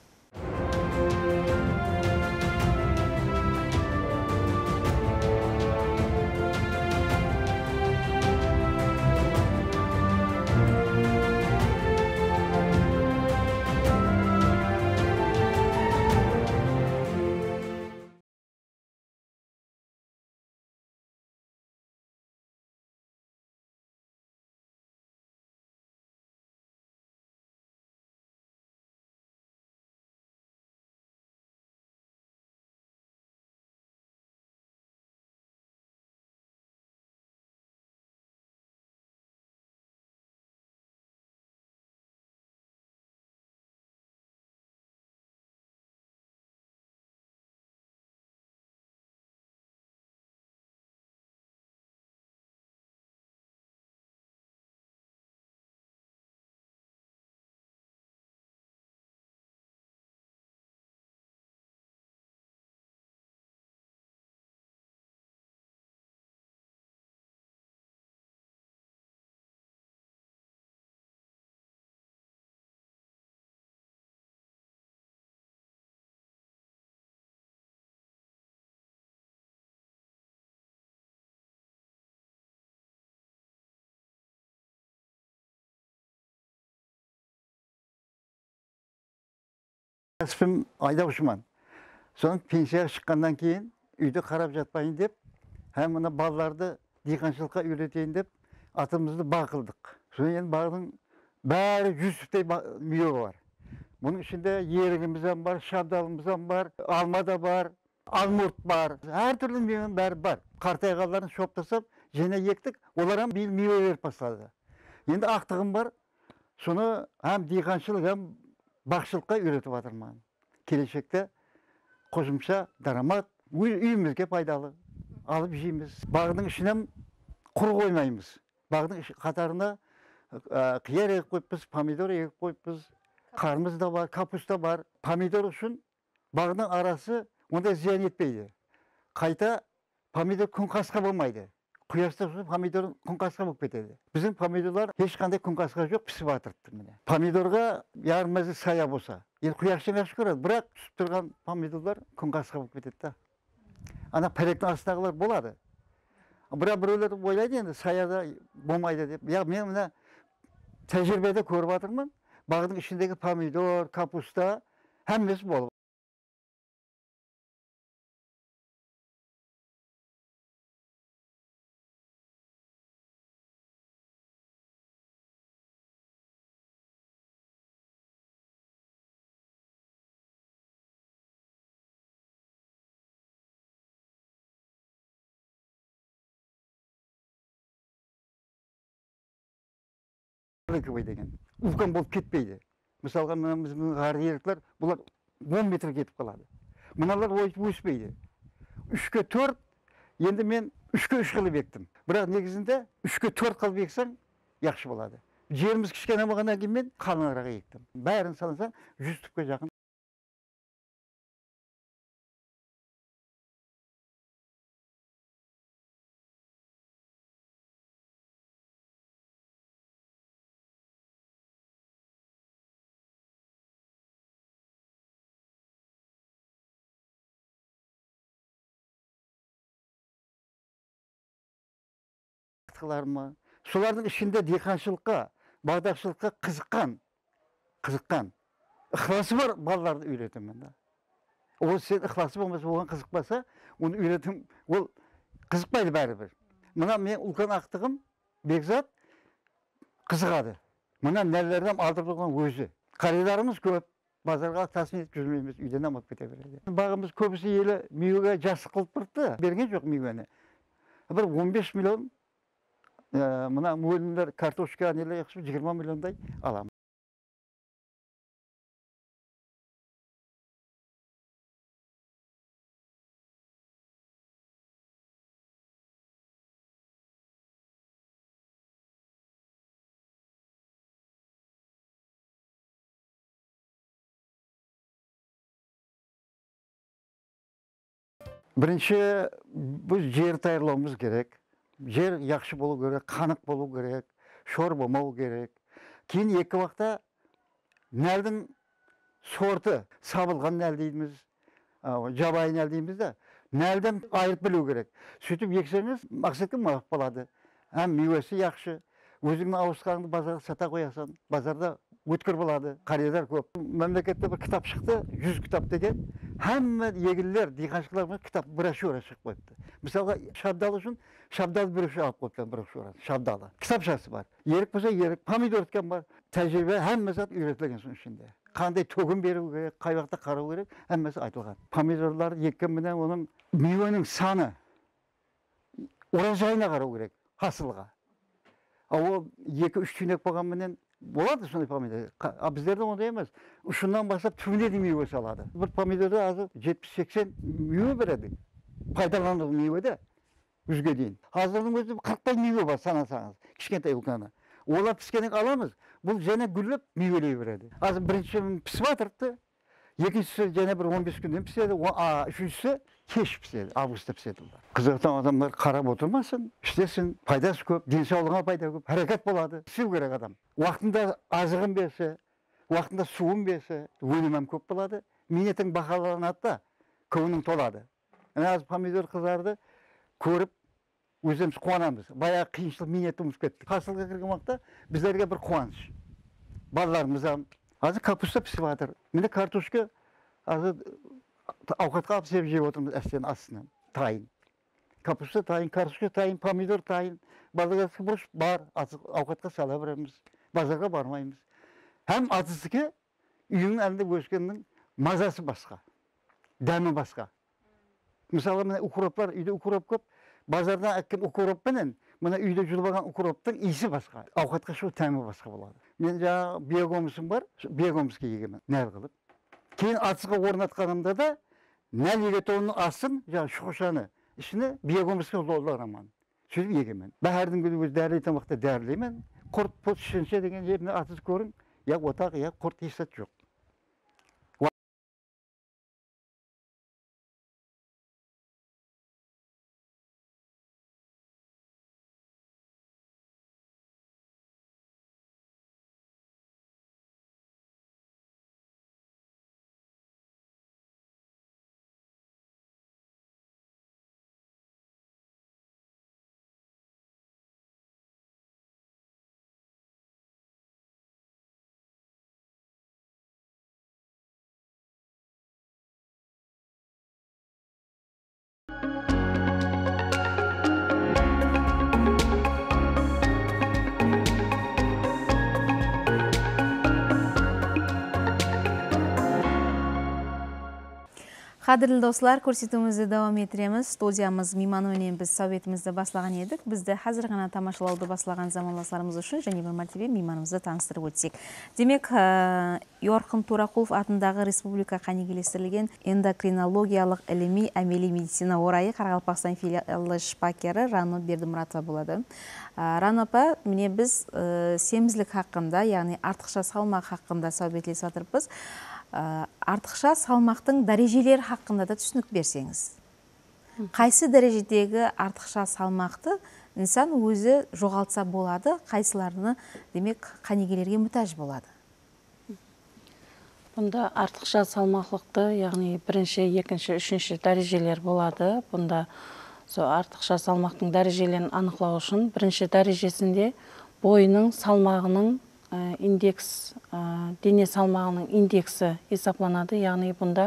Кәсіпім айдаушыман. Соның пенсияға шыққаннан кейін үйді қарап жатпайын деп, һәм мына балаларды диқаншылыққа үйретейін деп, атымызды бақылдық. Соның енді бағдың бәрі жүзіптей мүйе бар. Бұның ішінде ерігімізден бар, шабдалымыздан бар, алма да бар, алмұрт бар. Әр түрлі мүйенің бәрі бар. Қартайғаларын шоптасып, және ектік, олардан бейіл мүйе беріп бастады. Енді ақтығым бар, соны әм диқаншылық, әм бақшылыққа үйретіп жатырмын. Келешекте қосымша дарамат, үйімізге пайдалы алып жейміз. Бағдың ішінен құр қоймаймыз. Бағдың қатарына қияр егіп қойыппыз, помидор егіп қойыппыз, қармыз да бар, капуста бар. Помидор үшін бағдың арасы онда зиян етпейді. Қайта помидор күнқасқа болмайды. Құяшта помидор күнқасқа болып кетеді. Біздің помидорлар ешқандай күнқасқа жоқ, пісіп жатырыпты міне. Помидорға ярым мезгіл сая болса, енді құяшты жақсы көреді, бірақ түсіп тұрған помидорлар күнқасқа болып кетеді. Ана пәректің астындағылар болады. Бірақ біреулер ойлайды енді саяда болмайды деп. Я мен мына тәжірибеде көріп жатырмын. Бағдың ішіндегі помидор, капуста әммесі болып устойчивый деген. Үлкен болып кетпейді. Мысалға мына біздің ғарыерліктер бұлар он метр кетіп қалады. Мыналар өспейді. Үшке төрт, енді мен үшке үш қылып ектім. Бірақ негізінде үшке төрт қылып ексең, яқшы болады. Жеріміз кішкене болғаннан кейін мен қалыңырақ ектім. Бәрін салсаң жүз түпке жақын. Солардың ішінде диқаншылыққа, бағдақшылыққа қызыққан, қызыққан, ықыласы бар балаларды үйретемін. Ол сен ықыласы болмаса, оған қызықпаса, оны үйретім, ол қызықпайды бәрібір. Мына мен үлкен ақтығым, Бекзат қызығады. Мына нәлерден алдырып тұрған өзі. Қаридарымыз көп, базарға тасым етіп жүрмейміз, үйден амап кете береді. Бағымыз көбісі елі мейуеге жасы қылып бірді, берген жоқ мейуені. Бір он бес миллион мына мөліндер картошка нелер яқшы жиырма миллиондай аламын. Бірінші біз жер даярлауымыз керек. Жер яқшы болу керек, қанық болу керек, шор болмау керек. Кейін екі уақытта нәлдің сорты, сабылған нәл дейміз, жабайы нәл дейміз де, нәлден айырып білу керек. Сөйтіп ексеңіз, мақсатқа мағып болады. Әм мейуесі яқшы, өзіңнің ауысқаныңды базарға сата қоясың, базарда өткір болады, қариялар көп. Мемлекетте бір кітап шықты, жүз кітап деген, әмі егілілер, диқаншылармен кітап брошюра шығып қойыпты. Мысалға, шабдалы үшін шабдалы брошюра алып қойыпты, брошюра, шабдалы. Кітапшасы бар. Ерік болса, ерік, помидор өткен бар. Тәжірибе әмі зат үйретілген соң ішінде. Қандай төгін беру керек, қай уақытта қарау керек, әммесі айтылған. Помидорлар еккен менен оның мейуенің саны, оразайына қарау керек, хасылға. Ол екі-үш түйнек болған менен болады сондай помидор. А біздерде ондай емес. Ұшынан бастап түбіне де мейуе салады. Бір помидорда азы жетпіс-сексен мейуе береді. Пайдаланылған мейуеде жүзге дейін. Қазірдің өзінде қырықтай мейуе бар санасаңыз, кішкентай үлкені. Олар піскеннен аламыз, бұл және гүллеп мейуелей береді. Азы бірінші пісіп жатырды, екіншісі және бір он бес күнден піседі, а үшіншісі кеш піседі, августта піседі. Қызықтан адамдар қарап отырмасын, іштесін, пайдасы көп, денсаулығына пайда көп, әрекет болады. Істеу керек адам. Уақытында азығын берсе, уақытында суын берсе, өнімім көп болады. Минеттің бағаланады да, көңілің толады. Аз помидор қызарды көріп, өзіміз қуанамыз. Баяғы қиыншылық минетіміз кетті. Қасылға кірген уақытта біздерге бір қуаныш. Балаларымызға азы капуста пісіп жатыр. Міне картошка азы ауқатқа алып сеп жеп отырмыз әстен астынан. Тайын. Капуста тайын, картошка тайын, помидор тайын. Балаларға бұрыш бар, ауқатқа сала береміз. Базарға бармаймыз. Hem atısıki үйінің әлінде өскеннің мазасы басқа, дәмі басқа. Мысалы, мына укроптар, үйде укроп көп, базардан әккен укроппенен, мына үйде жүрбаған укроптың иісі басқа, ауқатқа шығу тәмі басқа болады. Мен жаңағы биогомысым бар, биогомыске егемін, нәр қылып. Кейін атысқа орнатқанымда да, нәр егетонның асын, жаңағы шұқышаны, ішіне биогомысқа золдараман. Сөйтіп егемін. Бәрдің күні өз дәрілейтін вақытта дәрілеймін. Құрт пұт шынша деген жеріне атыс көрін, я отақ, я құрт есет жоқ. Қадірлі достар, көрсетуімізді давам етіреміз. Студиямыз мейманымен біз сәуетімізді баслаған едік. Бізді қазір ғана тамашалауды баслаған замандастарымыз үшін және бір мәртебе мейманымызды таныстырып өтсек. Демек, Йорқын Турақұлов атындағы республика қанегелестірілген эндокринологиялық іліми әмели медицина орайы Қарақалпақстан филиалы шпакері Рано Бердімұратова болады. Рано апа, міне біз семізлік хақында, яғни артықша салмақ хақында сәуетлес жатырмыз. Артықша салмақтың дәрежелері хақында да түсінік берсеңіз. Қайсы дәрежедегі артықша салмақты инсан өзі жоғалтса болады, қайсыларыны демек қанегелерге мұқтаж болады? Бұнда артықша салмақлықты, яғни бірінші, екінші, үшінші дәрежелер болады. Бұнда артықша салмақтың дәрежелерін анықтау үшін бірінші дәрежесінде бойының салмағының индекс, дене салмағының индексі есептелінеді. Яғни бұнда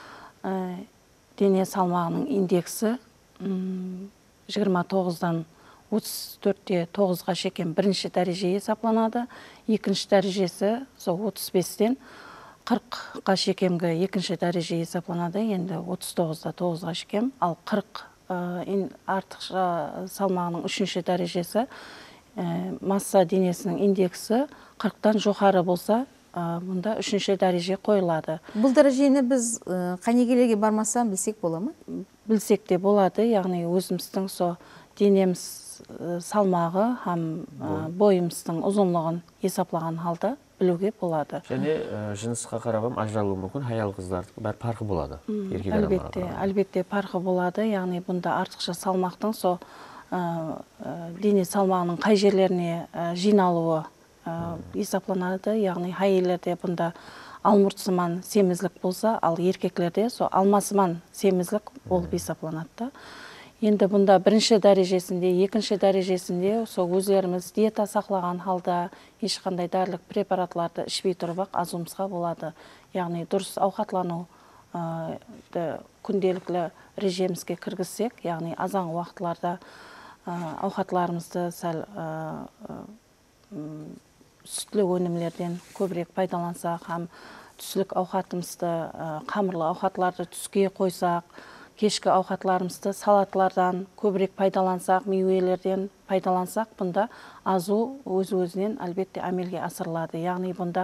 дене салмағының индексі жиырма тоғыздан отыз төртте тоғызға шеккен бірінші дәреже есептелінеді. Екінші дәрежесі отыз бестен қырыққа шекемгі екінші дәреже есептелінеді. Енді отыз тоғызда тоғызға шекем, ал қырық артықша салмағының үшінші дәрежесі масса денесінің индексі қырықтан жоғары болса, мұнда үшінші дәреже қойылады. Бұл дәрежені біз қанегелерге бармасам білсек бола ма? Білсек де болады, яғни өзіміздің со денеміз салмағы һәм бойымыздың ұзынлығын есептеген халда білуге болады. Және жынысқа қарап ажыралуы мүмкін, аял қыздардың бәр парқы болады. Әлбетте, әлбетте парқы болады, яғни бұнда артықша салмақтың со дене салмағының қай жерлеріне жиналуы есептелінеді. Яғни әйелдерде бұнда алмұртсыман семізлік болса, ал еркеклерде со алмасыман семізлік болып есептелінеді. Енді бұнда бірінші дәрежесінде, екінші дәрежесінде со өздеріміз диета сақлаған халда ешқандай дәрілік препаратларды ішпей тұрып азумысқа болады. Яғни дұрыс ауқатлану күнделіклі режимімізге кіргізсек, яғни азан уақытларда ауқатларымызды сәл сүтлі өнімлерден көбірек пайдалансақ, һәм түслік ауқатымызды, қамырлы ауқатларды түске қойсақ, кешкі ауқатларымызды салатлардан көбірек пайдалансақ, мейвелерден пайдалансақ, бұнда азу өз-өзінен әлбетте әмелге асырылады. Яғни бұнда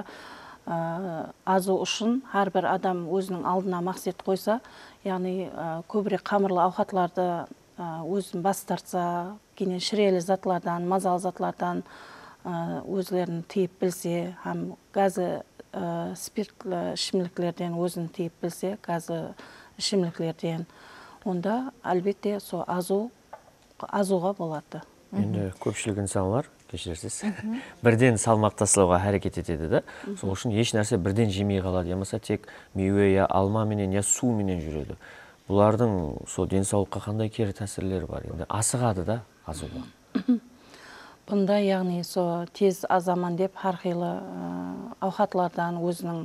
азу үшін әрбір адам өзінің алдына мақсат қойса, яғни көбірек қамырлы ауқатларды өзін бас тартса, кейінен шірелі затлардан, мазалы затлардан өзлерін тиіп білсе, һәм газы спиртлі ішімліктерден өзін тиіп білсе, газы ішімліктерден, онда әлбетте со азу азуға болады. Енді көпшілік инсанлар, кешірерсіз, бірден салмақ тастауға әрекет етеді да. Сол үшін еш нәрсе бірден жемей қалады. Ямаса тек мейве, я алма менен, я су менен жүреді. Бұлардың сол денсаулыққа қандай кері тәсірлері бар? Енді асығады да азуға. Бұнда яғни со тез азаман деп әрқилы ауқатлардан өзінің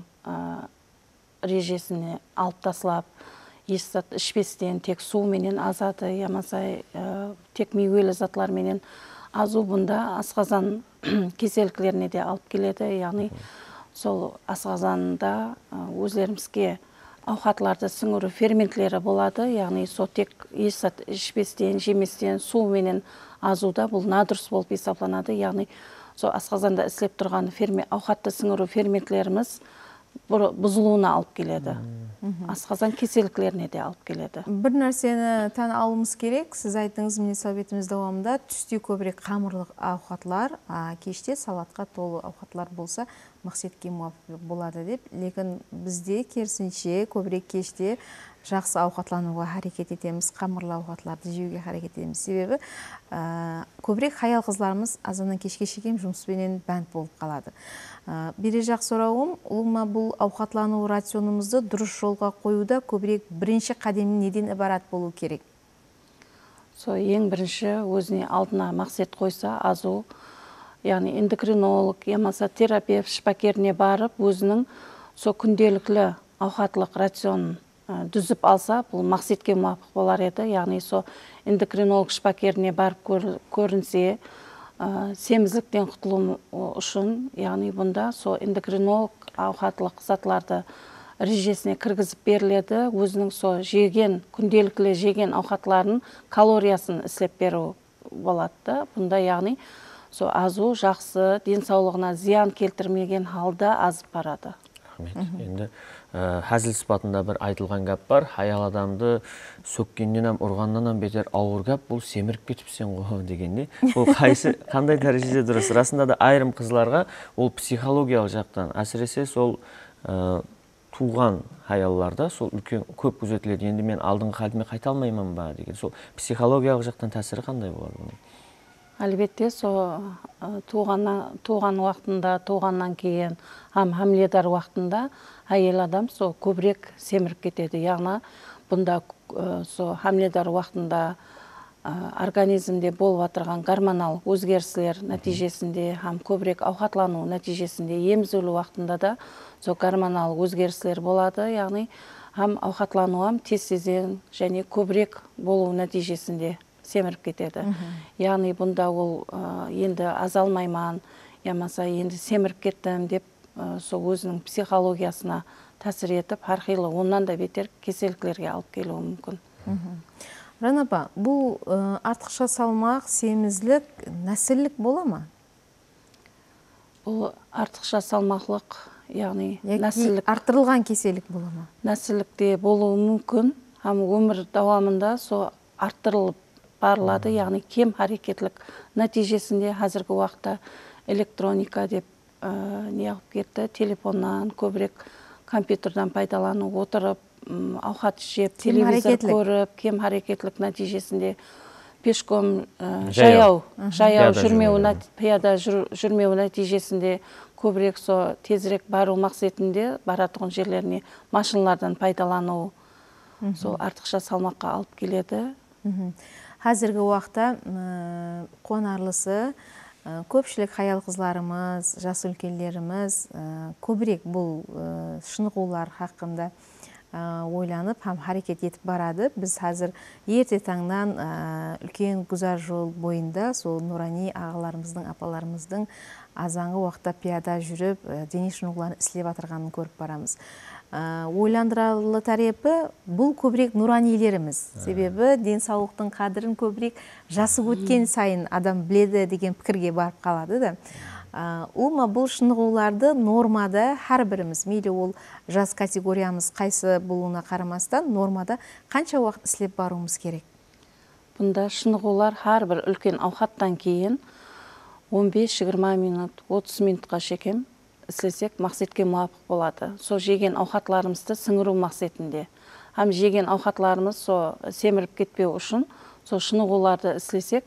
режесіне алып таслап, естат ішпестен тек су менен азады, ямаса тек мейвелі затлар менен азу бұнда асқазан кеселіктеріне де алып келеді. Яғни сол асқазанда өзлерімізге ауқатларды сіңіру ферментлері болады. Яғни со тек естат ішпестен, жеместен су менен азуда бұл надырыс болып есептелінеді. Яғни со асқазанда істелеп тұрған ауқатты сіңіру ферментлеріміз бұзылуына алып келеді. Асқазан кеселіктеріне де алып келеді. Бір нәрсені тән алуымыз керек. Сіз айттыңыз, міне сәуетіміз давамында түсте көбірек қамырлық ауқатлар, кеште салатқа толы ауқатлар болса, мақсатқа муафиқ болады деп. Лекін бізде керісінше көбірек кеште жақсы ауқатлануға әрекет етеміз, қамырлы ауқатларды жеуге әрекет етеміз. Себебі көбірек аял қызларымыз азаннан кешке шейін жұмыспенен бәнд болып қалады. Бере жақ сұрауым, ұлыма бұл ауқатлану рационымызды дұрыс жолға қоюда көбірек бірінші қадемі неден ібарат болу керек? Со ең бірінші өзіне алдына мақсат қойса, азу, яғни эндокринолог, ямаса терапевт шпакеріне барып, өзінің со күнделіклі ауқатлық рационын дүзіп алса, бұл мақсатқа муафиқ болар еді. Яғни со эндокринолог шпакеріне барып көрінсе, семізліктен құтылу үшін, яғни бұнда со эндокринолог ауқатлық затларды режесіне кіргізіп беріледі, өзінің со жеген, күнделікті жеген ауқатларын калориясын ісілеп беру болады. Бұнда яғни со азу жақсы, денсаулығына зиян келтірмеген халда азып барады. Енді хәзіл сыпатында бір айтылған гәп бар, аял адамды сөккеннен һәм ұрғаннан һәм бетер ауыр гәп, бұл семіріп кетіпсен ғой дегенде. Ол қайсы қандай дәрежеде дұрыс? Расында да айрым қызларға ол психологиялық жақтан, әсіресе сол туған аялларда сол үлкен көп күзетіледі. Енді мен алдыңғы халіме қайта алмаймын ба деген. Сол психологиялық жақтан тәсірі қандай болады бұның? Әлбетте, со туған уақытында, туғаннан кейін, һәм хамиледар уақытында әйел адам со көбірек семіріп кетеді. Яғни бұнда со хамиледар уақытында организмде болып отырған гормонал өзгерістер нәтижесінде, һәм көбірек ауқатлану нәтижесінде, емізілу уақытында да со гормонал өзгерістер болады. Яғни һәм ауқатлану һәм тез-тезден және көбірек болу нәтижесінде семіріп кетеді. Яғни бұнда ол енді азалмайман, ямаса енді семіріп кеттім деп сол өзінің психологиясына тәсір етіп, әрқилы оннан да бетер кеселіктерге алып келуі мүмкін. Рана апа, бұл артықша салмақ, семізлік, нәсіллік бола ма? Бұл артықша салмақлық, яғни нәсіллік. Артырылған кеселік бола ма? Нәсіллікте болуы мүмкін, һәм өмір давамында со арттырылып барылады, яғни кем харекетлік нәтижесінде қазіргі уақытта электроника деп неғып кетті, телефоннан, көбірек компьютердан пайдалану отырып, ауқат жеп, телевизор көріп, кем харекетлік нәтижесінде пешком жаяу, жаяу жүрмеу, пияда жүрмеу нәтижесінде көбірек со тезірек бару мақсатында баратығын жерлеріне машиналардан пайдалану сол артықша салмаққа алып келеді. Қазіргі уақытта қонарлысы көпшілік аял қызларымыз, жас үлкендеріміз көбірек бұл шынығулар хақында ойланып, һәм харекет етіп барады. Біз қазір ерте таңнан үлкен гүзар жол бойында сол нурани ағаларымыздың, апаларымыздың азанғы уақытта пияда жүріп, дене шынығуларын істеп жатырғанын көріп барамыз. Ойландыралы тарепі бұл көбірек нуранилеріміз. Себебі денсаулықтың қадірін көбірек жасы өткен сайын адам біледі деген пікірге барып қалады да. Олма бұл шынығуларды нормада әр біріміз, мейлі ол жас категориямыз қайсы болуына қарамастан, нормада қанша уақыт істеп баруымыз керек? Бұнда шынығулар әр бір үлкен ауқаттан кейін он бес жиырма минут, отыз минутқа шекем істесек мақсатқа муафиқ болады. Со жеген ауқатларымызды сіңіру мақсатында. Һәм жеген ауқатларымыз со семіріп кетпеу үшін, со шынығуларды істесек,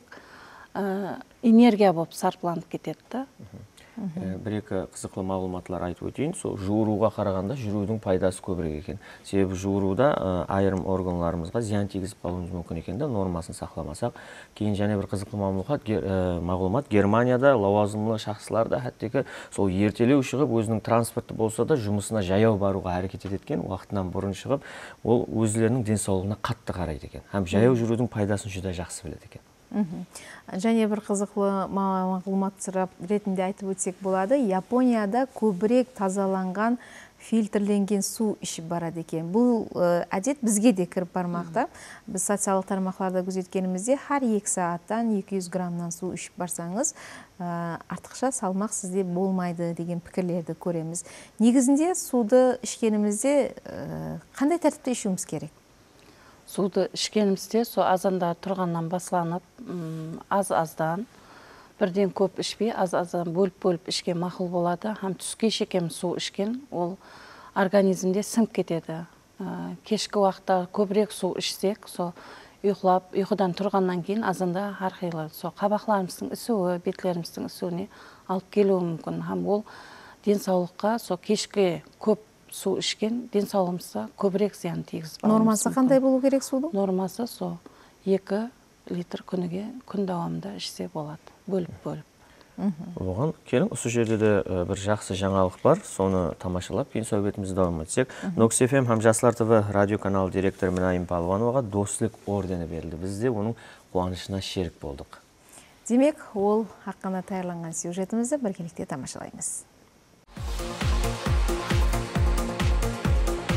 энергия болып сарпланып кетеді. Бір-екі қызықлы мағлұматлар айтып өтейін. Сол жуыруға қарағанда жүрудің пайдасы көбірек екен. Себебі жуыруда айрым органларымызға зиян тигізіп қалуымыз мүмкін екен де, нормасын сақламасақ. Кейін және бір қызықлы мағлұмат, Германияда лауазымлы шахслар да әттекі сол ертелеу шығып, өзінің транспорты болса да жұмысына жаяу баруға әрекет еткен, уақытынан бұрын шығып, ол өзлерінің денсаулығына қатты қарайды екен. Һәм жаяу жүрудің пайдасын жүдә жақсы біледі екен. Және бір қызықлы мағлұмат ретінде айтып өтсек болады, Японияда көбірек тазаланған фильтрленген су ішіп барады екен. Бұл әдет бізге де кіріп бармақта. Біз социалық тармақтарда күзеткенімізде әр екі сағаттан екі жүз граммнан су ішіп барсаңыз, артықша салмақ сізде болмайды деген пікірлерді көреміз. Негізінде суды ішкенімізде қандай тәртіпте ішуіміз керек? Суды ішкенімізде со азанда тұрғаннан басланып, аз-аздан, бірден көп ішпей, аз-аздан бөліп-бөліп ішкен мақұл болады. Һәм түске шекем су ішкен, ол организмде сіңіп кетеді. Кешкі уақытта көбірек су ішсек, со ұйқылап, ұйқыдан тұрғаннан кейін азанда әрқилы со қабақларымыздың ісуі, бетлеріміздің ісуіне алып келуі мүмкін. Һәм ол денсаулыққа со кешкі көп су ішкен денсаулығымызға көбірек зиян тигізіп. Нормасы қандай болу керек судың? Нормасы со екі литр күніге күн давамында ішсе болады, бөліп-бөліп. Оған келің, осы жерде де бір жақсы жаңалық бар, соны тамашалап, кейін сөйбетімізді давам етсек. Нокс эф эм һәм Жастар ТВ радио канал директоры Минайым Палвановаға достық ордені берілді. Біз де оның қуанышына шерік болдық. Демек, ол хақында таярланған сюжетімізді біргелікте тамашалаймыз.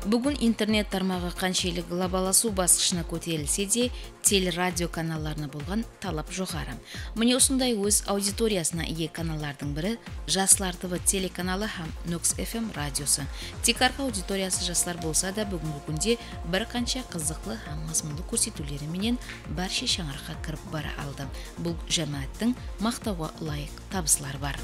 Бүгін интернет тармағы қаншелік глобаласу басқышына көтерілсе де, телерадио каналларына болған талап жоғары. Міне осындай өз аудиториясына ие каналлардың бірі Жаслар ТВ телеканалы һәм Нокс эф эм радиосы. Тек арқа аудиториясы жастар болса да, бүгінгі күнде бір қанша қызыклы һәм мазмұнды көрсетулері менен барша шаңыраққа кіріп бара алды. Бұл жамааттың мақтауға лайық табыстар бар.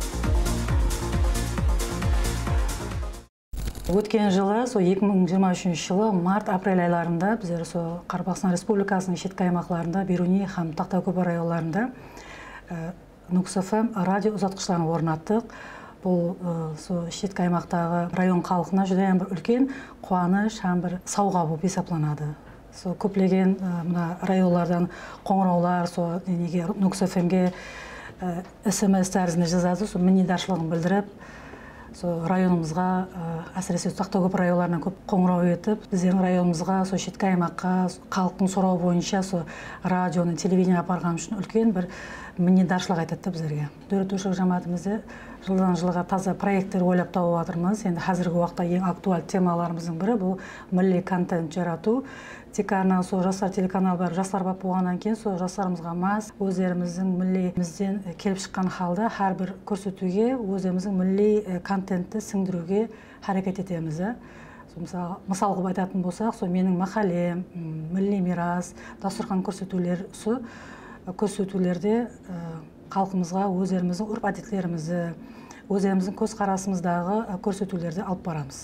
Өткен жылы, со екі мың жиырма үшінші жылы март-апрель айларында біздер со Қарақастан Республикасының шеткі аймақтарында, Беруни һәм Тақтакөпір районларында Нокс эф эм радио ұзатқыштарын орнаттық. Бұл со шеткі аймақтағы район халқына жүдәен бір үлкен қуаныш һәм бір сауға болып есептелінеді. Со көптеген мына районлардан қоңыраулар со неге Нокс эф эмге эс эм эс тәрізінде жазады, со мінедаршылығын білдіріп, районымызға, әсіресе Тақтакөпір районларынан көп қоңырау етіп, біздің районымызға, шеткі аймаққа, халықтың сұрауы бойынша радионы, телевидение апарған үшін үлкен бір мінедаршылық айтады біздерге. Дөретушілік жамаатымызда жылдан жылға таза проекттер ойлап тауып жатырмыз. Енді қазіргі уақытта ең актуаль темаларымыздың бірі бұл милли контент жарату. Тек арна сол жастар телеканал бар, жастар бап болғаннан кейін сол жастарымызға мас өздеріміздің миллимізден келіп шыққан халда әрбір көрсетуге өзіміздің милли контентті сіңдіруге харекет етеміз. Мысалы, мысал қылып айтатын болсақ, сол менің мақалем, милли мирас, дастархан көрсетулер, сол көрсетулерде халқымызға өздеріміздің үрп әдеттерімізді, өздеріміздің көзқарасымыздағы көрсетулерді алып барамыз.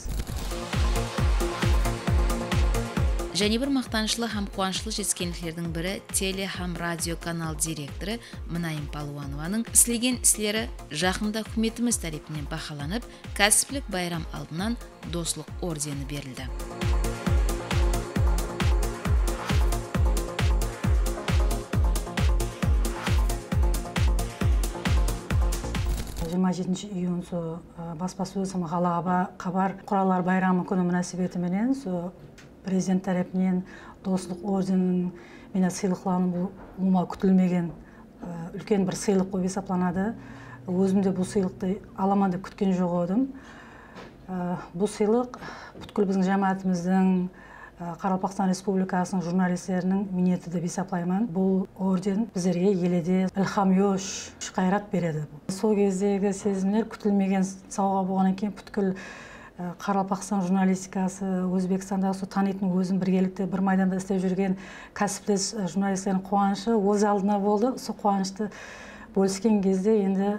Және бір мақтаншылы һәм қуанышлы жеткенліктердің бірі теле һәм радио канал директоры Мұнайым Палуанованың істеген істері жақында үкіметіміз тарапынан бағаланып, кәсіптік байрам алдынан достық ордені берілді. жиырма жетінші июнь баспасөз ғалаға хабар құралар байрамы күні мұнасабатыменен президент тарапынан достық орденінің мен сыйлықлануы күтілмеген үлкен бір сыйлық болып есептелінеді. Өзім де бұл сыйлықты аламан деп күткен жоқ едім. Бұл сыйлық бүткіл біздің жамаатымыздың, Қарақастан Республикасының журналистерінің минеті деп есептеймін. Бұл орден біздерге еледе илхам еш қайрат береді. Сол кездегі сезімдер күтілмеген сауға болғаннан кейін бүткіл Қарақастан журналистикасы, Өзбекстандағы танитын өзін біргелікте бір майданда істеп жүрген кәсіптес журналистердің қуанышы өз алдына болды. Сол қуанышты бөліскен кезде енді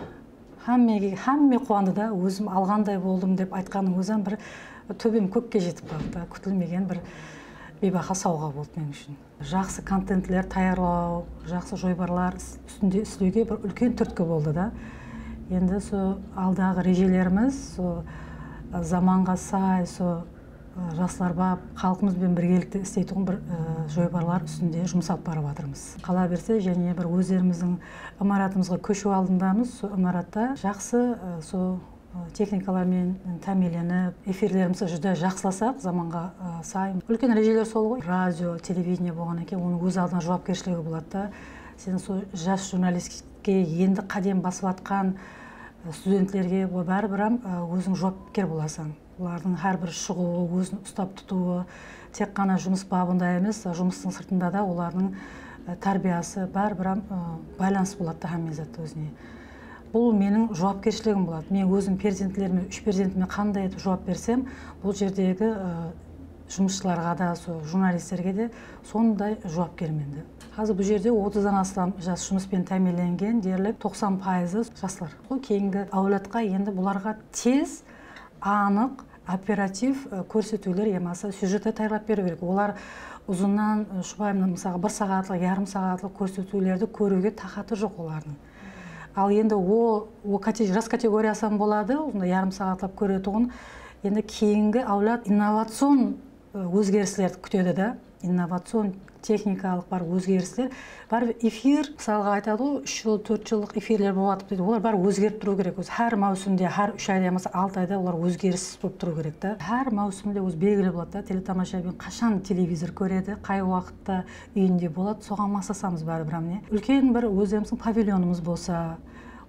һәмме қуанды да, өзім алғандай болдым деп айтқаның өзім бір төбем көкке жетіп бақты. Күтілмеген бір бейбақа сауға болды мен үшін. Жақсы контентлер таярлау, жақсы жойбарлар үстінде істеуге бір үлкен түрткі болды да. Енді сол алдағы режелеріміз заманға сай, жастар бап, халқымызбен біргелікте істейтін бір жойбарлар үстінде жұмсап барып жатырмыз. Қала берсе, және бір өздеріміздің имаратымызға көшу алдындамыз. Сол имаратта жақсы техникалармен тәмеленіп, эфирлерімізді жүдә жақсыласақ, заманға сай. Үлкен режелер сол ғой. Радио, телевидение болғаннан кейін, оның өз алдына жауапкершілігі болады да. Сен сол жас журналистке енді қадем басып атқан студенттерге бәрібір өзің жауапкер боласың. Олардың әрбір шығуы, өзін ұстап тұтуы, тек қана жұмыс бабында емес, жұмыстың сыртында да олардың тәрбиясы бәрібір байланыс болады һәммезатты өзіне. Бұл менің жауапкершілігім болады. Мен өзім перзентлеріме, үш перзентіме қандай етіп жауап берсем, бұл жердегі жұмысшыларға да, журналистерге де сондай жауапкерменді. Қазір бұл жерде отыздан астам жас жұмыспен тәмеленген, дерлік тоқсан пайызы жастар. Кейінгі әулетқа енді бұларға тез, анық, оператив көрсетулер емасы сюжетті тайлап беру керек. Олар ұзыннан, шұбайымнан, мысалға, бір сағатлық, ярым сағатлық көрсетулерді көруге тақаты жоқ олардың. Ал енді ол жас категориясан болады, ярым сағатлап көретуін, енді кейінгі әулет инновацион өзгеріслерді күтеді да, инновацион техникалық бар өзгерістер. Бар эфир, мысалға айтады, үш жыл, төрт жылдық эфирлер болатып дейді. Олар бар өзгеріп тұру керек. Әр маусымда, әр үш айда, алты айда олар өзгеріс болып тұру керек та. Әр маусымда өз белгілі болады да. Телетамашабин қашан телевизор көреді, қай уақытта үйінде болады, соған масасамыз бәрібір. Үлкен бір өзіміздің павильонымыз болса,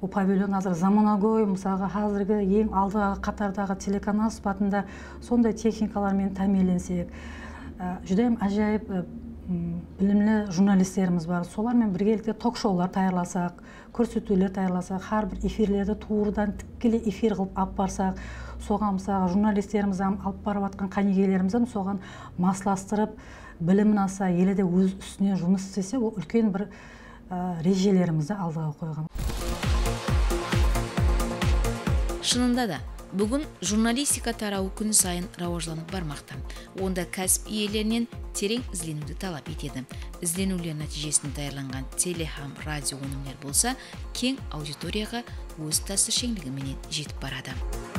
бұл павильон азыр заманауи, мысалға қазіргі ең алдыға қатардағы телеканал сыпатында сондай техникалармен тәмеленсек, жүдайым ажайып білімлі журналистеріміз бар. Солармен біргелікте ток-шоулар таярласақ, көрсетулер таярласақ, har bir эфирлерді туырдан тікелей эфир қылып алып барсақ, соған мысалға журналистеріміз алып барып жатқан қанегейлерімізден соған масластырып, білімін алса, елде өз үстіне жұмыс істесе, ол үлкен бір режелерімізді алдыға қойған. Шынында да, бүгін журналистика тарауы күн сайын рауажланып бармақта. Онда кәсіп иелерінен терең ізденуді талап етеді. Ізденулер нәтижесінде даярланған теле һәм радио өнімдер болса, кең аудиторияға өз тәсіршеңдігіменен жетіп барады.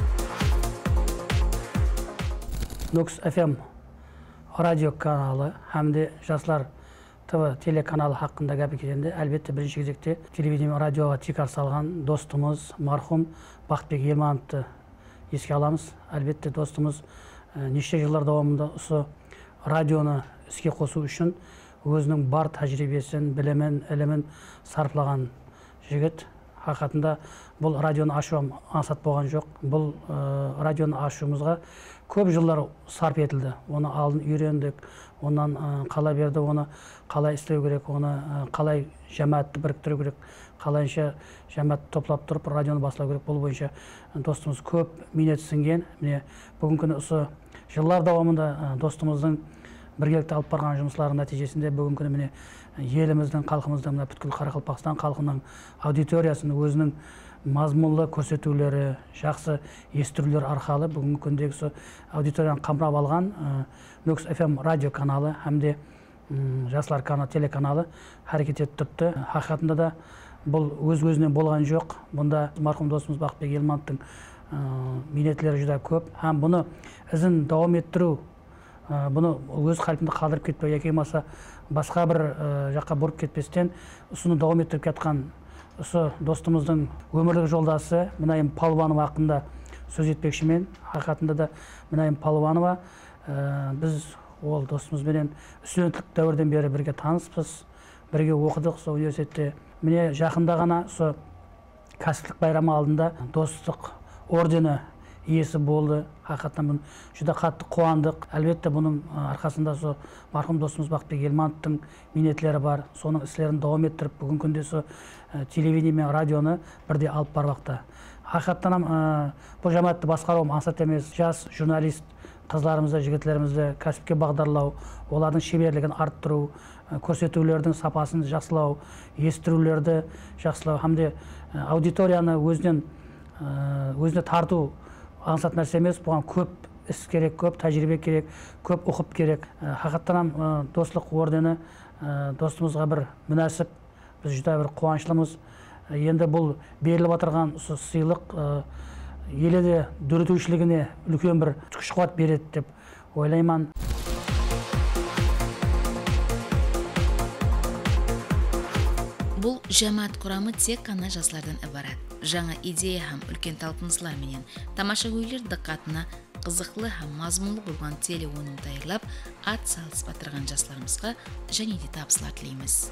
Нокс эф эм радио каналы һәмде Жастар ТВ телеканалы хақында гәп кеткенде, әлбетте бірінші кезекте телевидение радиоға тикар салған достымыз мархум Бақытбек Елмановты еске аламыз. Әлбетте достымыз неше жылдар давамында осы радионы іске қосу үшін өзінің бар тәжірибесін, білімін, ілімін сарпылаған жігіт. Хақиқатында бұл радионы ашу аңсат болған жоқ. Бұл радионы ашуымызға көп жылдар сарп етілді. Оны алдын үйрендік, онан қалай берді, оны қалай істеу керек, оны қалай жәмәтті біріктіру керек, қалайынша жәмәтті топлап тұрып радионы басылау керек. Бұл бойынша достымыз көп минет сіңген. Міне бүгін күні осы жылдар давамында достымыздың біргелікті алып барған жұмысларының нәтижесінде бүгін күні міне еліміздің, халқымыздың, бүткіл Қарақалпақстан халқының аудиториясын өзінің мазмұнлы көрсетулері, жақсы естірулер арқалы бүгінгі күндегі сол аудиторияны қамрап алған Нокс эф эм радио каналы һәмде Жастар телеканалы әрекет етіп тұрды. Хақиқатында да бұл өз-өзінен болған жоқ. Бұнда марқұм досымыз Бақытбек Елмановтың минетлері жүдә көп. Һәм бұны ізін дауам еттіру, бұны өз қалпында қалдырып кетпей, яки болмаса басқа бір жаққа бұрып кетпестен ұсыны дауам еттіріп кетқан осы достымыздың өмірлік жолдасы Мінайым Палуанова хақында сөз етпекшімен. Хақиқатында да Мінайым Палуанова біз ол достымызбенен студенттік дәуірден бері бірге таныспыз, бірге оқыдық сол университетте. Міне жақында ғана сол кәсіптік байрамы алдында достық ордені иесі болды. Хақиқатан бұны жүдә қатты қуандық. Әлбетте бұның арқасында сол марқұм досымыз Бақытбек Елмановтың минетлері бар. Соның істерін дауам еттіріп, бүгін күнде сол телевидение мен радионы бірде алып бармақта. Хақиқатан бұл жәмәтті басқару мақсат емес, жас журналист қызларымызды, жігітлерімізді кәсіпке бағдарлау, олардың шеберлігін арттыру, көрсетулердің сапасын жақсылау, естірулерді жақсылау, һәмде аудиторияны өзінен өзіне тарту аңсат нәрсе емес. Бұған көп іс керек, көп тәжірибе керек, көп оқып керек. Хақиқатан достық ордені достымызға бір мүнәсіп, біз жүдә бір қуаныштымыз. Енді бұл беріліп отырған сыйлық елде дүрітушілігіне үлкен бір күш қуат береді деп ойлаймын. Бұл жәмәт құрамы тек қана жастардан ібарат. Жаңа идея һәм үлкен талпыныстар менен тамашагөйлер диққатына қызықлы һәм мазмұнлы болған теле өнім даярлап, ат салысып батырған жастарымызға және де табыстар тілейміз.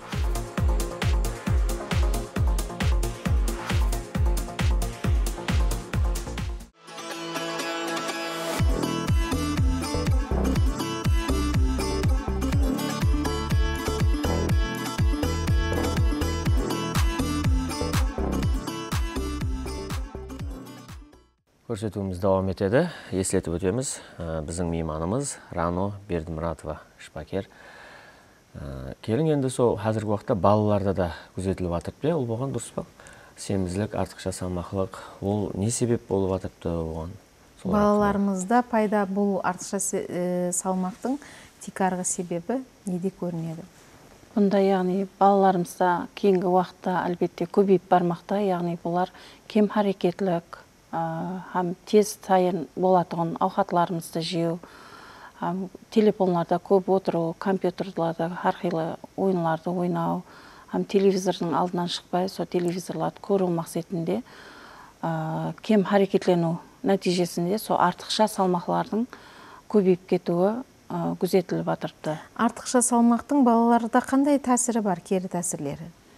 Көрсетуіміз давам етеді. Еслетіп өтеміз. Біздің мейманымыз Рано Бердімұратова Шпакер. Келін енді сол қазіргі уақытта балаларда да күзетіліп атырып, ол болған дұрыс па? Семізлік, артықша салмақлық, ол не себеп болып атыпты оған? Балаларымызда пайда болу артықша салмақтың тикарғы себебі неде көрінеді? Бұнда яғни балаларымызда кейінгі уақытта әлбетте көбейіп бармақта, яғни бұлар кем харекетлік, һәм тез сайын болатығын ауқатларымызды жеу, телефонларда көп отыру, компьютерларда әрқилы ойынларды ойнау, һәм телевизордың алдынан шықпай, сол телевизорларды көру мақсатында кем харекетлену нәтижесінде сол артықша салмақлардың көбейіп кетуі күзетіліп атырыпты. Артықша салмақтың балаларда қандай тәсірі бар, кері тәсірлері?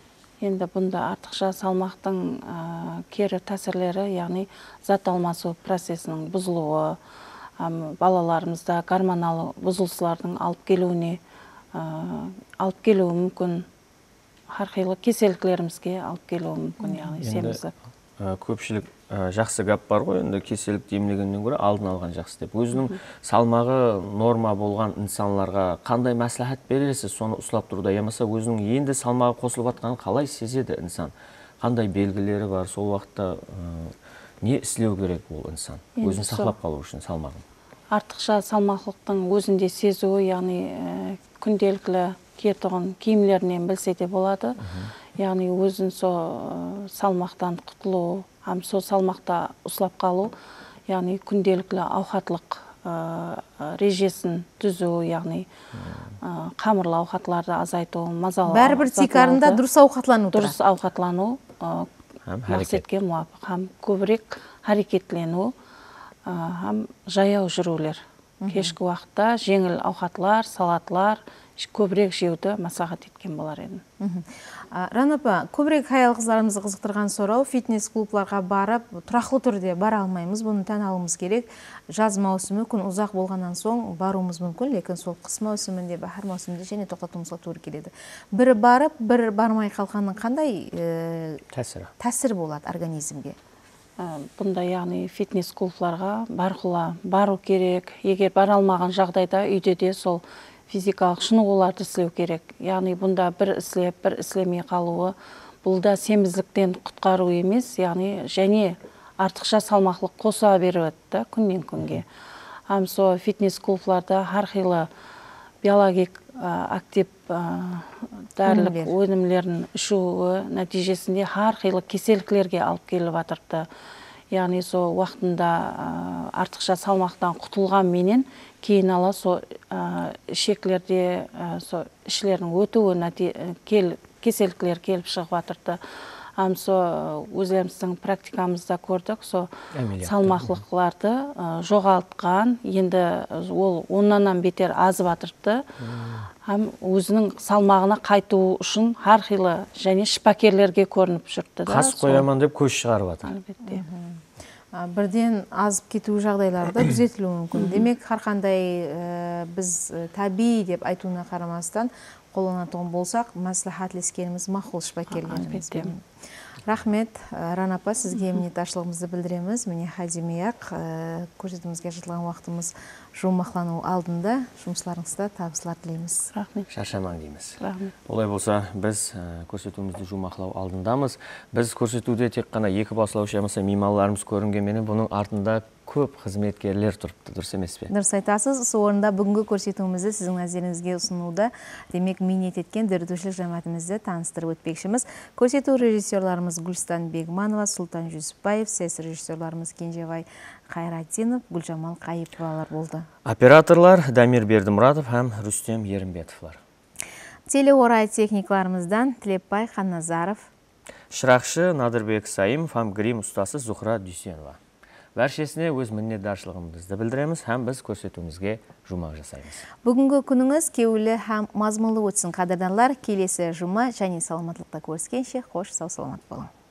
Енді бұнда артықша салмақтың кері тәсірлері, яғни зат алмасу процесінің бұзылуы, балаларымызда гормонал бұзылыстардың алып келуіне алып келуі мүмкін, әрқилы кеселіктерімізге алып келуі мүмкін, яғни семіздік. Көпшілік жақсы гәп бар ғой, енді кеселік демлегеннен гөрі алдын алған жақсы деп. Өзінің салмағы норма болған инсанларға қандай мәслихат бересіз, соны ұстап тұруда, ямаса өзінің енді салмағы қосылып жатқанын қалай сезеді инсан? Қандай белгілері бар, сол уақытта не істеу керек ол инсан? Өзін сақлап қалу үшін салмағын. Артықша салмақтылықтың өзінде сезуі, яғни күнделікті киетұғын киімлерінен білсе де болады. Яғни өзін со салмақтан құтылу, һәм со салмақта ұслап қалу, яғни күнделікті ауқатлық режесін түзу, яғни қамырлы ауқатларды азайту, мазалы. Бәрібір тикарында дұрыс ауқатлану. Дұрыс ауқатлану мақсатке муафиқ, һәм көбірек харекетлену, һәм жаяу жүрулер. Кешкі уақытта жеңіл ауқатлар, салатлар, көбірек жеуді масағат еткен болар едім. Рана апа, көбірек хаял қыздарымызды қызықтырған сұрау, фитнес-клубларға барып, тұрақлы түрде бара алмаймыз, бұны тән алуымыз керек. Жаз маусымы күн ұзақ болғаннан соң баруымыз мүмкін, лекін сол қыс маусымында, бахар маусымында және тоқтатуымызға тура келеді. Бірі барып, бірі бармай қалғанның қандай тәсір болады организмге? Бұнда яғни фитнес-клубларға барқыла бару керек. Егер бара алмаған жағдайда үйде де сол физикалық шынығуларды істеу керек. Яғни бұнда бір істеп, бір істемей қалуы, бұлда семіздіктен құтқару емес, яғни және артықша салмақлық қоса береді күннен күнге. Һәм со фитнес-клубларда әрқилы биологик актив дәрілік өнімлерін ішуі нәтижесінде әрқилы кеселіктерге алып келіп жатырды. Яғни со уақытында артықша салмақтан құтылған менен кейін ала со ішеклерде со ішілердің өтуі кеселіктер келіп шығып жатырды. Һәм со өзіміздің практикамызда көрдік, со салмақлықларды жоғалтқан, енді ол оннан бетер азып жатырды. Һәм өзінің салмағына қайту үшін әрқилы және шипакерлерге көрініп жүрді. Қас қояман деп көз шығарып жатыр. Әлбетте. Бірден азып кету жағдайларда түзетілуі мүмкін. Демек, әрқандай біз таби деп айтуына қарамастан қолданатын болсақ, мәслихатлескеніміз мақұл шипакерлеріміз. Рахмет, Рана апа, сізге миннетташылығымызды білдіреміз. Міне Хадимияқ, көрсетімізге жыртылған уақытымыз жұмақлану алдында, жұмысларыңызда табыстар тілейміз. Рахмет. Шаршамаң дейміз. Рахмет. Олай болса, біз көрсетуімізді жұмақлау алдындамыз. Біз көрсетуде тек қана екі басылаушы ямаса меймандарымыз көрінгенмен, бұның артында көп қызметкерлер тұрыпты, дұрыс емес пе? Дұрыс айтасыз. Сол орында бүгінгі көрсетуімізді сіздің назарыңызге ұсынуда, демек минет еткен дүрдушілік жамаатымызды таныстырып өтпекшіміз. Көрсету режиссерларымыз Гүлстан Бегманова, Султан Жүсіпбаев, сес режиссерларымыз Кенжебай Қайратдинов, Гүлжамал Қайыповалар болды. Операторлар Дамир Бердімұратов һәм Рүстем Ерімбетовлар. Телеорай техникаларымыздан Тілепбай Ханназаров, Шырақшы Надырбек Сайым һәм грим ұстасы Зухра Дүйсенова. Вәршесіне өз миннетдаршылығымызды білдіреміз һәм біз көрсетуімізге жұмақ жасаймыз. Бүгінгі күніңіз кеулі һәм мазмұлы өтсін, қадырданлар. Келесі жұма және саламатлықта көріскенше, қош сау саламат болың.